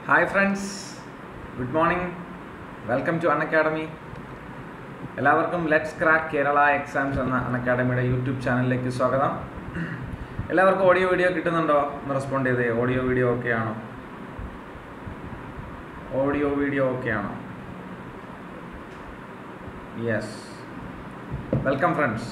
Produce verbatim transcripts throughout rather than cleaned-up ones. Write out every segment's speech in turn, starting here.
Hi friends, good morning. Welcome to Unacademy. എല്ലാവർക്കും let's crack Kerala exams എന്ന അൺഅക്കാഡമിയുടെ YouTube ചാനലിലേക്ക് സ്വാഗതം. എല്ലാവർക്കും ഓഡിയോ വീഡിയോ കിട്ടുന്നുണ്ടോ എന്ന് റെസ്പോണ്ട് ചെയ്തേ. ഓഡിയോ വീഡിയോ ഓക്കെ ആണോ? ഓഡിയോ വീഡിയോ ഓക്കെ ആണോ? യെസ്. Welcome friends.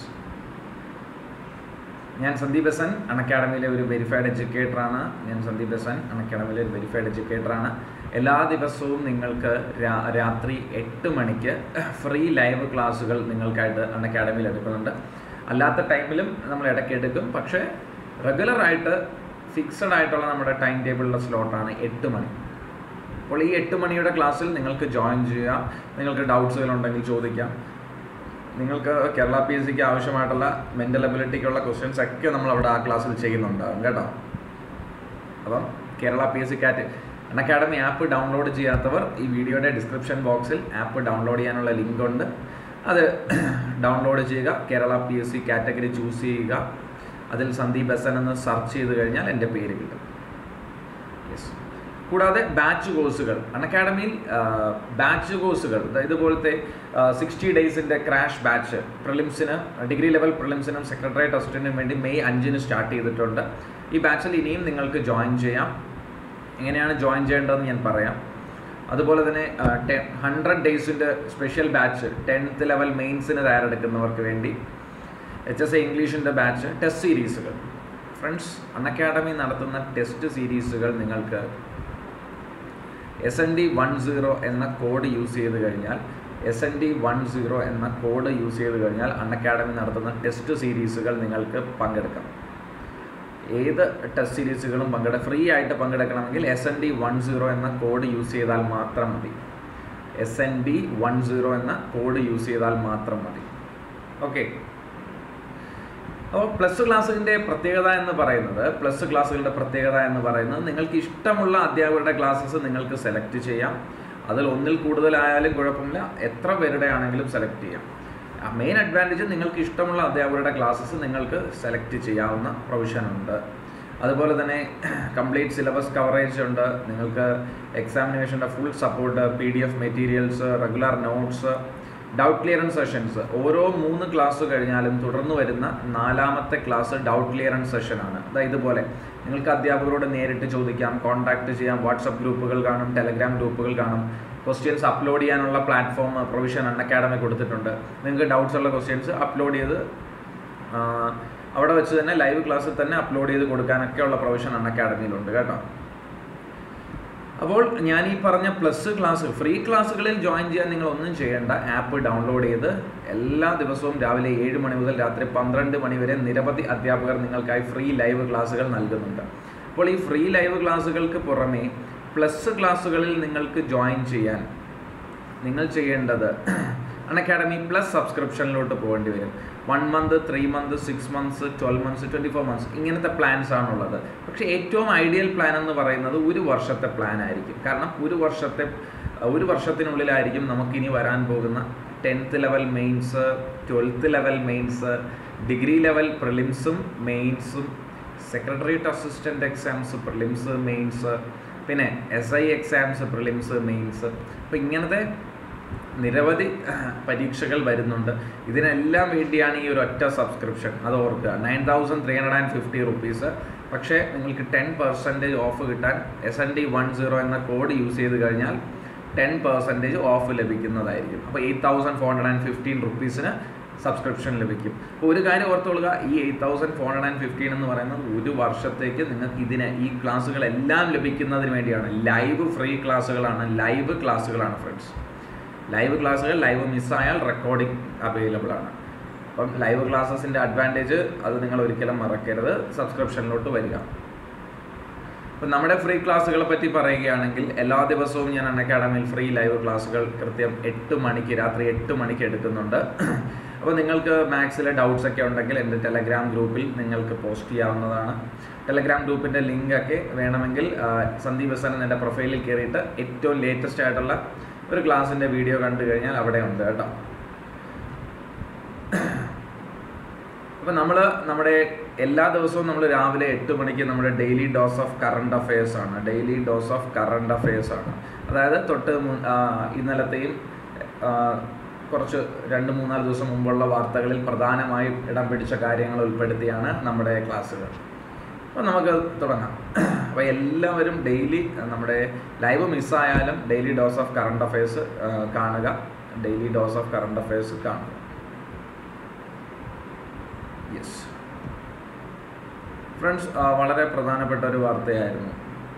ഞാൻ സന്ദീപ് എസ് എൻ അൺഅക്കാഡമിയിലെ ഒരു വെരിഫൈഡ് എഡ്യൂക്കേറ്ററാണ്. ഞാൻ സന്ദീപ് എസ് എൻ അൺഅക്കാഡമിയിലെ ഒരു വെരിഫൈഡ് എഡ്യൂക്കേറ്ററാണ്. എല്ലാ ദിവസവും നിങ്ങൾക്ക് രാത്രി എട്ട് മണിക്ക് ഫ്രീ ലൈവ് ക്ലാസ്സുകൾ നിങ്ങൾക്കായിട്ട് അൺഅക്കാഡമിയിൽ എടുക്കുന്നുണ്ട്. അല്ലാത്ത ടൈമിലും നമ്മൾ ഇടയ്ക്ക് എടുക്കും. പക്ഷേ റെഗുലറായിട്ട് ഫിക്സഡ് ആയിട്ടുള്ള നമ്മുടെ ടൈം ടേബിളിലെ സ്ലോട്ടാണ് എട്ട് മണി. അപ്പോൾ ഈ എട്ട് മണിയുടെ ക്ലാസ്സിൽ നിങ്ങൾക്ക് ജോയിൻ ചെയ്യാം. നിങ്ങൾക്ക് ഡൗട്ട്സുകളുണ്ടെങ്കിൽ ചോദിക്കാം. നിങ്ങൾക്ക് കേരള പി എസ് സിക്ക് ആവശ്യമായിട്ടുള്ള മെൻ്റൽ എബിലിറ്റിക്കുള്ള ക്വസ്റ്റ്യൻസ് ഒക്കെ നമ്മൾ അവിടെ ആ ക്ലാസ്സിൽ ചെയ്യുന്നുണ്ടാകും കേട്ടോ. അപ്പം കേരള പി എസ് സി കാറ്റ് അൺഅക്കാഡമി ആപ്പ് ഡൗൺലോഡ് ചെയ്യാത്തവർ ഈ വീഡിയോയുടെ ഡിസ്ക്രിപ്ഷൻ ബോക്സിൽ ആപ്പ് ഡൗൺലോഡ് ചെയ്യാനുള്ള ലിങ്ക് ഉണ്ട്. അത് ഡൗൺലോഡ് ചെയ്യുക. Kerala P S C category choose ചെയ്യുക. അതിൽ സന്ദീപ് എസ് എൻ എന്ന് സെർച്ച് ചെയ്ത് കഴിഞ്ഞാൽ എൻ്റെ പേര് കിട്ടും. യെസ്. കൂടാതെ ബാച്ച് കോഴ്സുകൾ അൺഅക്കാഡമിയിൽ ബാച്ച് കോഴ്സുകൾ ഇതുപോലത്തെ സിക്സ്റ്റി ഡേയ്സിൻ്റെ ക്രാഷ് ബാച്ച് പ്രിലിംസിന് ഡിഗ്രി ലെവൽ പ്രിലിംസിനും സെക്രട്ടറി ടെസ്റ്റിനും വേണ്ടി മെയ് അഞ്ചിന് സ്റ്റാർട്ട് ചെയ്തിട്ടുണ്ട്. ഈ ബാച്ചിൽ ഇനിയും നിങ്ങൾക്ക് ജോയിൻ ചെയ്യാം. എങ്ങനെയാണ് ജോയിൻ ചെയ്യേണ്ടതെന്ന് ഞാൻ പറയാം. അതുപോലെ തന്നെ ടെ ഹൺഡ്രഡ് ഡേയ്സിൻ്റെ സ്പെഷ്യൽ ബാച്ച് ടെൻത്ത് ലെവൽ മെയിൻസിന് തയ്യാറെടുക്കുന്നവർക്ക് വേണ്ടി എച്ച് എസ് എ ഇംഗ്ലീഷിൻ്റെ ബാച്ച് ടെസ്റ്റ് സീരീസുകൾ. ഫ്രണ്ട്സ്, അൺഅക്കാഡമി നടത്തുന്ന ടെസ്റ്റ് സീരീസുകൾ നിങ്ങൾക്ക് S N D one zero എന്ന കോഡ് യൂസ് ചെയ്ത് കഴിഞ്ഞാൽ S N D one zero എന്ന കോഡ് യൂസ് ചെയ്ത് കഴിഞ്ഞാൽ അൺഅക്കാഡമി നടത്തുന്ന ടെസ്റ്റ് സീരീസുകൾ നിങ്ങൾക്ക് പങ്കെടുക്കാം. ഏത് ടെസ്റ്റ് സീരീസുകളും പങ്കെടു ഫ്രീ ആയിട്ട് പങ്കെടുക്കണമെങ്കിൽ S N D one zero എന്ന കോഡ് യൂസ് ചെയ്താൽ മാത്രം മതി. S N D one zero എന്ന കോഡ് യൂസ് ചെയ്താൽ മാത്രം മതി. ഓക്കെ. അപ്പോൾ പ്ലസ് ക്ലാസ്സിൻ്റെ പ്രത്യേകത എന്ന് പറയുന്നത് പ്ലസ് ക്ലാസ്സുകളുടെ പ്രത്യേകത എന്ന് പറയുന്നത് നിങ്ങൾക്ക് ഇഷ്ടമുള്ള അധ്യാപകരുടെ ക്ലാസ്സസ് നിങ്ങൾക്ക് സെലക്ട് ചെയ്യാം. അതിൽ ഒന്നിൽ കൂടുതലായാലും കുഴപ്പമില്ല, എത്ര പേരുടെ ആണെങ്കിലും സെലക്ട് ചെയ്യാം. മെയിൻ അഡ്വാൻറ്റേജ് നിങ്ങൾക്ക് ഇഷ്ടമുള്ള അധ്യാപകരുടെ ക്ലാസ്സസ് നിങ്ങൾക്ക് സെലക്ട് ചെയ്യാവുന്ന പ്രൊവിഷനുണ്ട്. അതുപോലെ തന്നെ കംപ്ലീറ്റ് സിലബസ് കവറേജ് ഉണ്ട്. നിങ്ങൾക്ക് എക്സാമിനേഷൻ്റെ full support, P D F materials, regular notes, doubt clearance sessions. ഓരോ മൂന്ന് ക്ലാസ് കഴിഞ്ഞാലും തുടർന്ന് വരുന്ന നാലാമത്തെ ക്ലാസ് ഡൗട്ട് ക്ലിയറൻസ് സെഷനാണ്. അതായത് ഇതുപോലെ നിങ്ങൾക്ക് അധ്യാപകരോട് നേരിട്ട് ചോദിക്കാം, കോൺടാക്ട് ചെയ്യാം. വാട്സപ്പ് ഗ്രൂപ്പുകൾ കാണും, ടെലഗ്രാം ഗ്രൂപ്പുകൾ കാണും. ക്വസ്റ്റ്യൻസ് അപ്ലോഡ് ചെയ്യാനുള്ള പ്ലാറ്റ്ഫോം പ്രൊവിഷൻ അൺഅക്കാഡമി കൊടുത്തിട്ടുണ്ട്. നിങ്ങൾക്ക് ഡൗട്ട്സ് ഉള്ള ക്വസ്റ്റ്യൻസ് അപ്ലോഡ് ചെയ്ത് അവിടെ വെച്ച് തന്നെ ലൈവ് ക്ലാസ്സിൽ തന്നെ അപ്ലോഡ് ചെയ്ത് കൊടുക്കാനൊക്കെയുള്ള പ്രൊവിഷൻ അൺഅക്കാഡമിയിലുണ്ട് കേട്ടോ. അപ്പോൾ ഞാൻ ഈ പറഞ്ഞ പ്ലസ് ക്ലാസ് ഫ്രീ ക്ലാസ്സുകളിൽ ജോയിൻ ചെയ്യാൻ നിങ്ങൾ ഒന്നും ചെയ്യേണ്ട. ആപ്പ് ഡൗൺലോഡ് ചെയ്ത് എല്ലാ ദിവസവും രാവിലെ ഏഴ് മണി മുതൽ രാത്രി പന്ത്രണ്ട് മണി വരെ നിരവധി അധ്യാപകർ നിങ്ങൾക്കായി ഫ്രീ ലൈവ് ക്ലാസ്സുകൾ നൽകുന്നുണ്ട്. അപ്പോൾ ഈ ഫ്രീ ലൈവ് ക്ലാസ്സുകൾക്ക് പുറമേ പ്ലസ് ക്ലാസ്സുകളിൽ നിങ്ങൾക്ക് ജോയിൻ ചെയ്യാൻ നിങ്ങൾ ചെയ്യേണ്ടത് അൺഅക്കാഡമി പ്ലസ് സബ്സ്ക്രിപ്ഷനിലോട്ട് പോകേണ്ടി വരും. One month, three month, six months, twelve months, twenty four months ഇങ്ങനത്തെ പ്ലാൻസ് ആണുള്ളത്. പക്ഷേ ഏറ്റവും ഐഡിയൽ പ്ലാൻ എന്ന് പറയുന്നത് ഒരു വർഷത്തെ പ്ലാൻ ആയിരിക്കും. കാരണം ഒരു വർഷത്തെ ഒരു വർഷത്തിനുള്ളിലായിരിക്കും നമുക്കിനി വരാൻ പോകുന്ന tenth level mains, twelfth level mains, degree level പ്രിലിംസും മെയിൻസും, secretariat assistant exams prelims mains, പിന്നെ S I exams prelims mains. അപ്പോൾ ഇങ്ങനത്തെ നിരവധി പരീക്ഷകൾ വരുന്നുണ്ട്. ഇതിനെല്ലാം വേണ്ടിയാണ് ഈ ഒരു ഒറ്റ സബ്സ്ക്രിപ്ഷൻ. അത് ഓർക്കുക, nine thousand three hundred and fifty rupees. പക്ഷേ നിങ്ങൾക്ക് ടെൻ പെർസെൻറ്റേജ് ഓഫ് കിട്ടാൻ S N D one zero എന്ന കോഡ് യൂസ് ചെയ്ത് കഴിഞ്ഞാൽ ടെൻ പെർസെൻറ്റേജ് ഓഫ് ലഭിക്കുന്നതായിരിക്കും. അപ്പോൾ eight thousand four hundred and fifteen റുപ്പീസിന് സബ്സ്ക്രിപ്ഷൻ ലഭിക്കും. അപ്പോൾ ഒരു കാര്യം ഓർത്തുകൊള്ളുക, ഈ eight thousand four hundred and fifteen എന്ന് പറയുന്നത് ഒരു വർഷത്തേക്ക് നിങ്ങൾക്ക് ഇതിനെ ഈ ക്ലാസ്സുകളെല്ലാം ലഭിക്കുന്നതിന് വേണ്ടിയാണ്. ലൈവ് ഫ്രീ ക്ലാസ്സുകളാണ്, ലൈവ് ക്ലാസ്സുകളാണ് ഫ്രണ്ട്സ്. ലൈവ് ക്ലാസ്സുകൾ ലൈവ് മിസ്സായാൽ റെക്കോർഡിംഗ് അവൈലബിൾ ആണ്. അപ്പം ലൈവ് ക്ലാസ്സസിൻ്റെ അഡ്വാൻറ്റേജ് അത് നിങ്ങൾ ഒരിക്കലും മറക്കരുത്. സബ്സ്ക്രിപ്ഷനിലോട്ട് വരിക. അപ്പം നമ്മുടെ ഫ്രീ ക്ലാസ്സുകളെ പറ്റി പറയുകയാണെങ്കിൽ എല്ലാ ദിവസവും ഞാൻ അൺഅക്കാഡമിയിൽ ഫ്രീ ലൈവ് ക്ലാസ്സുകൾ കൃത്യം എട്ട് മണിക്ക് രാത്രി എട്ട് മണിക്ക് എടുക്കുന്നുണ്ട്. അപ്പോൾ നിങ്ങൾക്ക് മാത്സിലെ ഡൗട്ട്സ് ഒക്കെ ഉണ്ടെങ്കിൽ എൻ്റെ ടെലഗ്രാം ഗ്രൂപ്പിൽ നിങ്ങൾക്ക് പോസ്റ്റ് ചെയ്യാവുന്നതാണ്. ടെലഗ്രാം ഗ്രൂപ്പിൻ്റെ ലിങ്കൊക്കെ വേണമെങ്കിൽ സന്ദീപ് എസ് എൻ എൻ്റെ പ്രൊഫൈലിൽ കയറിയിട്ട് ഏറ്റവും ലേറ്റസ്റ്റ് ആയിട്ടുള്ള ഒരു ക്ലാസ്സിൻ്റെ വീഡിയോ കണ്ടു കഴിഞ്ഞാൽ അവിടെ ഉണ്ട് കേട്ടോ. അപ്പോൾ നമ്മൾ നമ്മുടെ എല്ലാ ദിവസവും നമ്മൾ രാവിലെ എട്ട് മണിക്ക് നമ്മുടെ daily dose of current affairs ആണ് daily dose of current affairs ആണ് അതായത് തൊട്ട് ഇന്നലത്തെയും കുറച്ച് രണ്ട് മൂന്നാല് ദിവസം മുമ്പുള്ള വാർത്തകളിൽ പ്രധാനമായും ഇടം പിടിച്ച കാര്യങ്ങൾ ഉൾപ്പെടുത്തിയാണ് നമ്മുടെ ക്ലാസ്സുകൾ. അപ്പോൾ നമുക്ക് തുടങ്ങാം. അപ്പോൾ എല്ലാവരും ഡെയിലി നമ്മുടെ ലൈവ് മിസ്സായാലും daily dose of current affairs കാണുക daily dose of current affairs കാണുക. യെസ് ഫ്രണ്ട്സ്, വളരെ പ്രധാനപ്പെട്ട ഒരു വാർത്തയായിരുന്നു.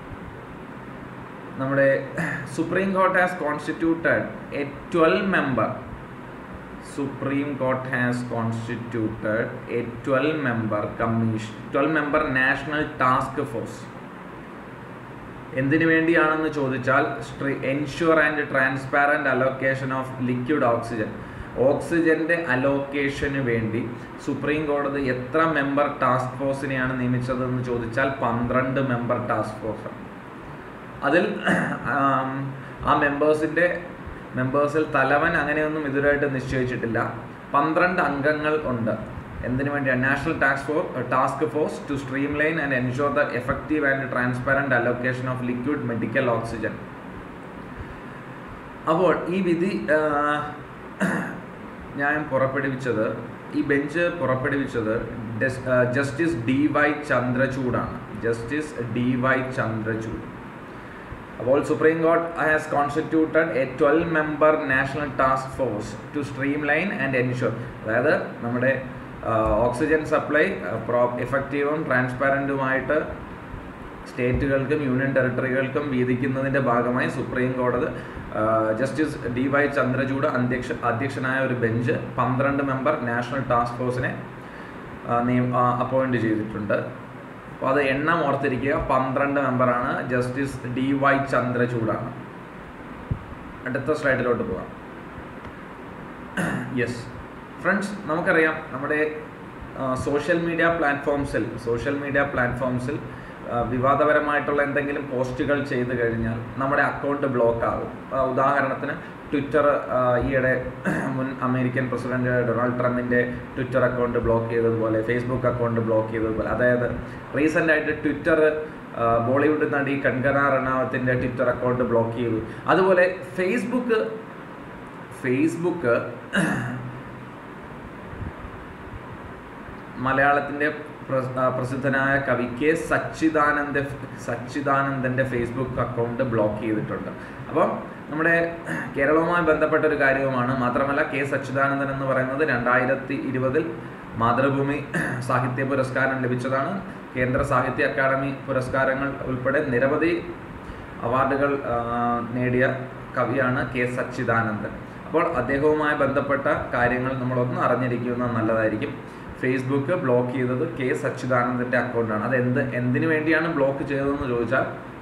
നമ്മുടെ supreme court has constituted a twelve member Supreme Court has constituted a twelve member commission twelve member national task force. എന്തിനു വേണ്ടിയാണെന്ന് ചോദിച്ചാൽ ensure and transparent allocation of liquid oxygen ഓക്സിജന്റെ അലോക്കേഷന് വേണ്ടി സുപ്രീം കോടതി എത്ര മെമ്പർ ടാസ്ക് ഫോഴ്സിനെയാണ് നിയമിച്ചതെന്ന് ചോദിച്ചാൽ പന്ത്രണ്ട് മെമ്പർ ടാസ്ക് ഫോഴ്സ്. അതിൽ ആ മെമ്പേഴ്സിന്റെ മെമ്പേഴ്സിൽ തലവൻ അങ്ങനെയൊന്നും ഇതുവരെയായിട്ട് നിശ്ചയിച്ചിട്ടില്ല. പന്ത്രണ്ട് അംഗങ്ങൾ ഉണ്ട്. എന്തിനു വേണ്ടിയാണ്? National task force task force to streamline and ensure the effective and transparent allocation of liquid medical oxygen. അപ്പോൾ ഈ വിധി ഞാൻ പുറപ്പെടുവിച്ചത് ഈ ബെഞ്ച് പുറപ്പെടുവിച്ചത് ജസ്റ്റിസ് ഡി വൈ ചന്ദ്രചൂഡാണ്. Justice D Y Chandrachud. അപ്പോൾ supreme court has constituted a twelve member national task force to streamline and ensure. അതായത് നമ്മുടെ ഓക്സിജൻ സപ്ലൈ പ്രോ എഫക്റ്റീവും ട്രാൻസ്പാരൻറ്റുമായിട്ട് സ്റ്റേറ്റുകൾക്കും യൂണിയൻ ടെറിട്ടറികൾക്കും വീതിക്കുന്നതിൻ്റെ ഭാഗമായി സുപ്രീം കോടതി ജസ്റ്റിസ് ഡി വൈ ചന്ദ്രചൂഡ് അധ്യക്ഷ അധ്യക്ഷനായ ഒരു ബെഞ്ച് പന്ത്രണ്ട് മെമ്പർ നാഷണൽ ടാസ്ക് ഫോഴ്സിനെ അപ്പോയിൻറ്റ് ചെയ്തിട്ടുണ്ട്. അപ്പോൾ അത് എണ്ണം ഓർത്തിരിക്കുക, പന്ത്രണ്ട് മെമ്പറാണ്. ജസ്റ്റിസ് ഡി വൈ ചന്ദ്രചൂഡാണ്. അടുത്ത സ്ലൈഡിലോട്ട് പോകാം. യെസ് ഫ്രണ്ട്സ്, നമുക്കറിയാം നമ്മുടെ സോഷ്യൽ മീഡിയ പ്ലാറ്റ്ഫോംസിൽ സോഷ്യൽ മീഡിയ പ്ലാറ്റ്ഫോംസിൽ വിവാദപരമായിട്ടുള്ള എന്തെങ്കിലും പോസ്റ്റുകൾ ചെയ്തു കഴിഞ്ഞാൽ നമ്മുടെ അക്കൗണ്ട് ബ്ലോക്ക് ആകും. ഉദാഹരണത്തിന് ട്വിറ്റർ ഈയിടെ മുൻ അമേരിക്കൻ പ്രസിഡന്റ് ഡൊണാൾഡ് ട്രംപിൻ്റെ ട്വിറ്റർ അക്കൗണ്ട് ബ്ലോക്ക് ചെയ്തതുപോലെ ഫേസ്ബുക്ക് അക്കൗണ്ട് ബ്ലോക്ക് ചെയ്തതുപോലെ, അതായത് റീസെൻ്റ് ആയിട്ട് ട്വിറ്റർ ബോളിവുഡ് നടി കങ്കന റണാവത്തിൻ്റെ ട്വിറ്റർ അക്കൗണ്ട് ബ്ലോക്ക് ചെയ്തു. അതുപോലെ ഫേസ്ബുക്ക് ഫേസ്ബുക്ക് മലയാളത്തിൻ്റെ പ്രസിദ്ധനായ കവി കെ സച്ചിദാനന്ദ സച്ചിദാനന്ദൻ്റെ ഫേസ്ബുക്ക് അക്കൗണ്ട് ബ്ലോക്ക് ചെയ്തിട്ടുണ്ട്. അപ്പം നമ്മുടെ കേരളവുമായി ബന്ധപ്പെട്ട ഒരു കാര്യവുമാണ്. മാത്രമല്ല കെ സച്ചിദാനന്ദൻ എന്ന് പറയുന്നത് രണ്ടായിരത്തി ഇരുപതിൽ മാതൃഭൂമി സാഹിത്യ പുരസ്കാരം ലഭിച്ചതാണ്. കേന്ദ്ര സാഹിത്യ അക്കാദമി പുരസ്കാരങ്ങൾ ഉൾപ്പെടെ നിരവധി അവാർഡുകൾ നേടിയ കവിയാണ് കെ സച്ചിദാനന്ദൻ. അപ്പോൾ അദ്ദേഹവുമായി ബന്ധപ്പെട്ട കാര്യങ്ങൾ നമ്മളൊന്ന് അറിഞ്ഞിരിക്കുന്നത് നല്ലതായിരിക്കും. ഫേസ്ബുക്ക് ബ്ലോക്ക് ചെയ്തത് കെ സച്ചിദാനന്ദൻ്റെ അക്കൗണ്ടാണ്. അത് എന്ത് എന്തിനു വേണ്ടിയാണ് ബ്ലോക്ക് ചെയ്തതെന്ന് ചോദിച്ചാൽ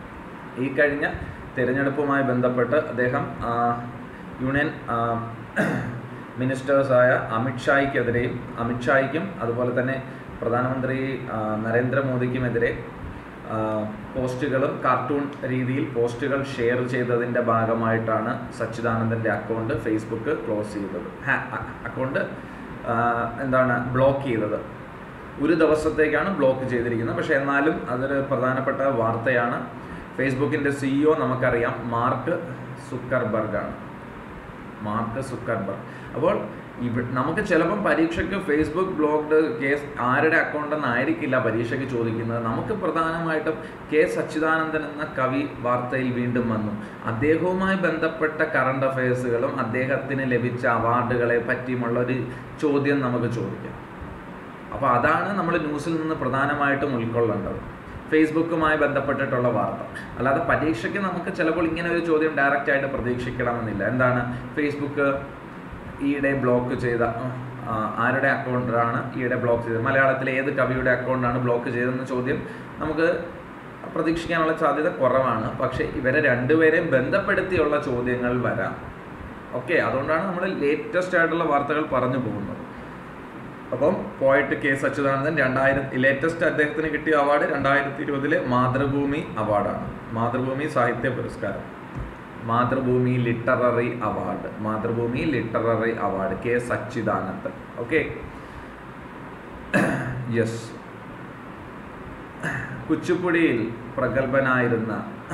ഈ കഴിഞ്ഞ തിരഞ്ഞെടുപ്പുമായി ബന്ധപ്പെട്ട് അദ്ദേഹം യൂണിയൻ മിനിസ്റ്റേഴ്സായ അമിത്ഷായ്ക്കെതിരെയും അമിത്ഷായ്ക്കും അതുപോലെ തന്നെ പ്രധാനമന്ത്രി നരേന്ദ്രമോദിക്കുമെതിരെ പോസ്റ്റുകളും കാർട്ടൂൺ രീതിയിൽ പോസ്റ്റുകൾ ഷെയർ ചെയ്തതിൻ്റെ ഭാഗമായിട്ടാണ് സച്ചിദാനന്ദൻ്റെ അക്കൗണ്ട് ഫേസ്ബുക്ക് ക്ലോസ് ചെയ്തത് അക്കൗണ്ട് എന്താണ് ബ്ലോക്ക് ചെയ്തത്. ഒരു ദിവസത്തേക്കാണ് ബ്ലോക്ക് ചെയ്തിരിക്കുന്നത്. പക്ഷേ എന്നാലും അതൊരു പ്രധാനപ്പെട്ട വാർത്തയാണ്. ഫേസ്ബുക്കിൻ്റെ സിഇഒ നമുക്കറിയാം മാർക്ക് സുക്കർബർഗാണ്. Mark Zuckerberg. അപ്പോൾ ഇവ നമുക്ക് ചിലപ്പം പരീക്ഷയ്ക്ക് ഫേസ്ബുക്ക് ബ്ലോക്ക്ഡ് കേസ് ആരുടെ അക്കൗണ്ടെന്നായിരിക്കില്ല പരീക്ഷയ്ക്ക് ചോദിക്കുന്നത്. നമുക്ക് പ്രധാനമായിട്ടും കെ സച്ചിദാനന്ദൻ എന്ന കവി വാർത്തയിൽ വീണ്ടും വന്നു. അദ്ദേഹവുമായി ബന്ധപ്പെട്ട കറണ്ട് അഫയേഴ്സുകളും അദ്ദേഹത്തിന് ലഭിച്ച അവാർഡുകളെ പറ്റിയുമുള്ള ഒരു ചോദ്യം നമുക്ക് ചോദിക്കാം. അപ്പോൾ അതാണ് നമ്മൾ ന്യൂസിൽ നിന്ന് പ്രധാനമായിട്ടും ഉൾക്കൊള്ളേണ്ടത്, ഫേസ്ബുക്കുമായി ബന്ധപ്പെട്ടിട്ടുള്ള വാർത്ത. അല്ലാതെ പരീക്ഷയ്ക്ക് നമുക്ക് ചിലപ്പോൾ ഇങ്ങനെ ഒരു ചോദ്യം ഡയറക്റ്റ് ആയിട്ട് പ്രതീക്ഷിക്കണമെന്നില്ല. എന്താണ് ഫേസ്ബുക്ക് ഈയിടെ ബ്ലോക്ക് ചെയ്ത ആരുടെ അക്കൗണ്ടാണ് ഈയിടെ ബ്ലോക്ക് ചെയ്തത്, മലയാളത്തിലെ ഏത് കവിയുടെ അക്കൗണ്ടാണ് ബ്ലോക്ക് ചെയ്തതെന്ന ചോദ്യം നമുക്ക് പ്രതീക്ഷിക്കാനുള്ള സാധ്യത കുറവാണ്. പക്ഷേ ഇവരെ രണ്ടുപേരെയും ബന്ധപ്പെടുത്തിയുള്ള ചോദ്യങ്ങൾ വരാം. ഓക്കെ, അതുകൊണ്ടാണ് നമ്മൾ ലേറ്റസ്റ്റ് ആയിട്ടുള്ള വാർത്തകൾ പറഞ്ഞു പോകുന്നത്. അപ്പം പോയിട്ട് കെ സച്ചിദാനന്ദൻ രണ്ടായിരത്തി ലേറ്റസ്റ്റ് അദ്ദേഹത്തിന് കിട്ടിയ അവാർഡ് രണ്ടായിരത്തി ഇരുപതിലെ മാതൃഭൂമി അവാർഡാണ്. മാതൃഭൂമി സാഹിത്യ പുരസ്കാരം, Mathrubhumi literary award Mathrubhumi literary award K Sachidanandan. Okay, yes, കുച്ചിപ്പുടിയിൽ പ്രഗത്ഭനായിരുന്ന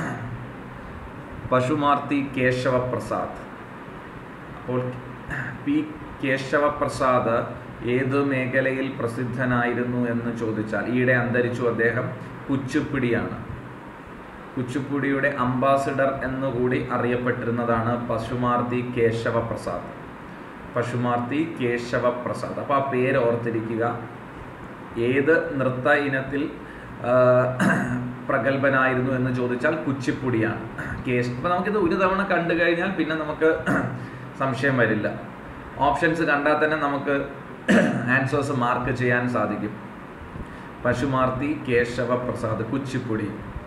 പശുമാർത്തി കേശവപ്രസാദ്. അപ്പോൾ പി കേശവപ്രസാദ് ഏത് മേഖലയിൽ പ്രസിദ്ധനായിരുന്നു എന്ന് ചോദിച്ചാൽ, ഈയിടെ അന്തരിച്ചു അദ്ദേഹം, കുച്ചിപ്പുടിയാണ്. കുച്ചിപ്പുടിയുടെ അംബാസിഡർ എന്നുകൂടി അറിയപ്പെട്ടിരുന്നതാണ് പശുമാർത്തി കേശവപ്രസാദ്. പശുമാർത്തി കേശവപ്രസാദ്. അപ്പോൾ ആ പേര് ഓർത്തിരിക്കുക. ഏത് നൃത്ത ഇനത്തിൽ പ്രഗത്ഭനായിരുന്നു എന്ന് ചോദിച്ചാൽ കുച്ചിപ്പുടിയാണ്. കേശ അപ്പോൾ നമുക്കിത് ഒരു തവണ കണ്ടു കഴിഞ്ഞാൽ പിന്നെ നമുക്ക് സംശയം വരില്ല. ഓപ്ഷൻസ് കണ്ടാൽ തന്നെ നമുക്ക് ആൻസേഴ്സ് മാർക്ക് ചെയ്യാൻ സാധിക്കും. പശുമാർത്തി കേശവപ്രസാദ്, കുച്ചിപ്പുടി.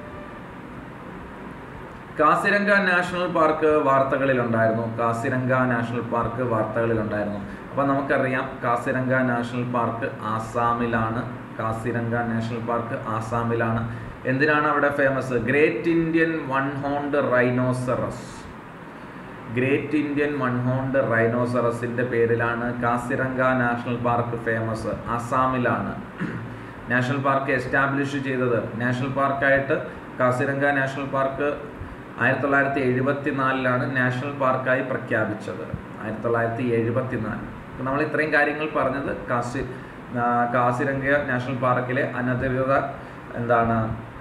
കാസിരംഗ നാഷണൽ പാർക്ക് വാർത്തകളിലുണ്ടായിരുന്നു. കാസിരംഗ നാഷണൽ പാർക്ക് വാർത്തകളിലുണ്ടായിരുന്നു. അപ്പോൾ നമുക്കറിയാം കാസിരംഗ നാഷണൽ പാർക്ക് ആസാമിലാണ്. കാസിരംഗ നാഷണൽ പാർക്ക് ആസാമിലാണ്. എന്തിനാണ് അവിടെ famous? Great Indian one horned rhinoceros. Great Indian one horned റൈനോസറസിൻ്റെ പേരിലാണ് കാസിരംഗ നാഷണൽ പാർക്ക് ഫേമസ്. ആസാമിലാണ് നാഷണൽ പാർക്ക് എസ്റ്റാബ്ലിഷ് ചെയ്തത്. നാഷണൽ പാർക്കായിട്ട് കാസിരംഗ നാഷണൽ പാർക്ക് ആയിരത്തി തൊള്ളായിരത്തി എഴുപത്തി നാലിലാണ് നാഷണൽ പാർക്കായി പ്രഖ്യാപിച്ചത്. ആയിരത്തി തൊള്ളായിരത്തി എഴുപത്തി നാല്. അപ്പോൾ നമ്മൾ ഇത്രയും കാര്യങ്ങൾ പറഞ്ഞത് കാസി കാസിരംഗ നാഷണൽ പാർക്കിലെ അനധികൃത എന്താണ്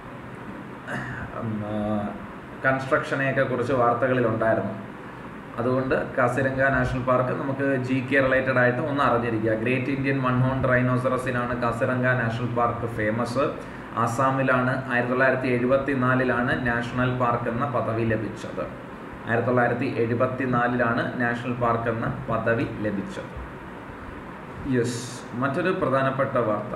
കൺസ്ട്രക്ഷനെയൊക്കെ കുറിച്ച് വാർത്തകളിലുണ്ടായിരുന്നു. അതുകൊണ്ട് കാസിരംഗ നാഷണൽ പാർക്ക് നമുക്ക് ജി കെ റിലേറ്റഡ് ആയിട്ട് ഒന്ന് അറിഞ്ഞിരിക്കുക. ഗ്രേറ്റ് ഇന്ത്യൻ വൺ ഹോൺഡ് റൈനോസറസിനാണ് കാസിരംഗ നാഷണൽ പാർക്ക് ഫേമസ്. ആസാമിലാണ്. ആയിരത്തി തൊള്ളായിരത്തി എഴുപത്തി നാലിലാണ് നാഷണൽ പാർക്ക് എന്ന പദവി ലഭിച്ചത്. ആയിരത്തി തൊള്ളായിരത്തി എഴുപത്തി നാലിലാണ് നാഷണൽ പാർക്ക് എന്ന പദവി ലഭിച്ചത്. യെസ്, മറ്റൊരു പ്രധാനപ്പെട്ട വാർത്ത,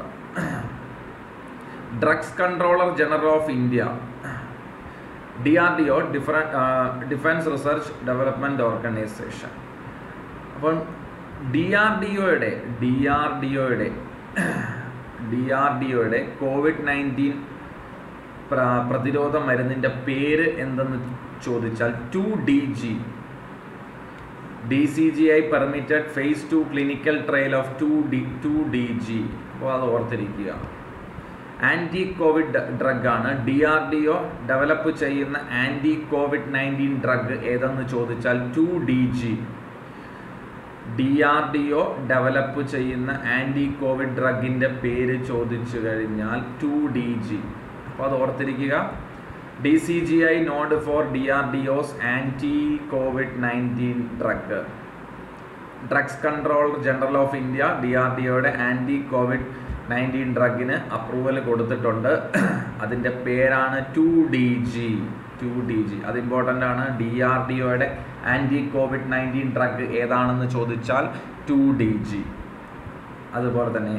drugs controller general of India, D R D O, defence research development organisation. അപ്പം ഡി ആർ ഡി ഒയുടെ ഡി ആർ ഡി ഒയുടെ ഡി ആർ ഡി ഒയുടെ കോവിഡ് നയൻറ്റീൻ പ്രതിരോധ മരുന്നിൻ്റെ പേര് എന്തെന്ന് ചോദിച്ചാൽ two D G. D C G I permitted phase two clinical trial of two D two D G. അപ്പോൾ അത് ഓർത്തിരിക്കുക. ആൻറ്റി കോവിഡ് ഡ്രഗാണ്. D R D O develop ചെയ്യുന്ന ആൻറ്റി കോവിഡ് നയൻറ്റീൻ ഡ്രഗ് ഏതെന്ന് ചോദിച്ചാൽ two D G. D R D O develop ചെയ്യുന്ന anti Covid ഡ്രഗിൻ്റെ പേര് ചോദിച്ചു കഴിഞ്ഞാൽ ടു ഡി ജി. അപ്പോൾ അത് ഓർത്തിരിക്കുക. D C G I nod for D R D O's anti covid nineteen drug. Drugs controller general of India D R D ഒയുടെ anti covid nineteen ഡ്രഗിന് അപ്രൂവൽ കൊടുത്തിട്ടുണ്ട്. അതിൻ്റെ പേരാണ് two D G. Two D G അത് important ആണ്. D R D ഒയുടെ anti covid nineteen drug ഏതാണെന്ന് ചോദിച്ചാൽ ടു ഡി ജി. അതുപോലെ തന്നെ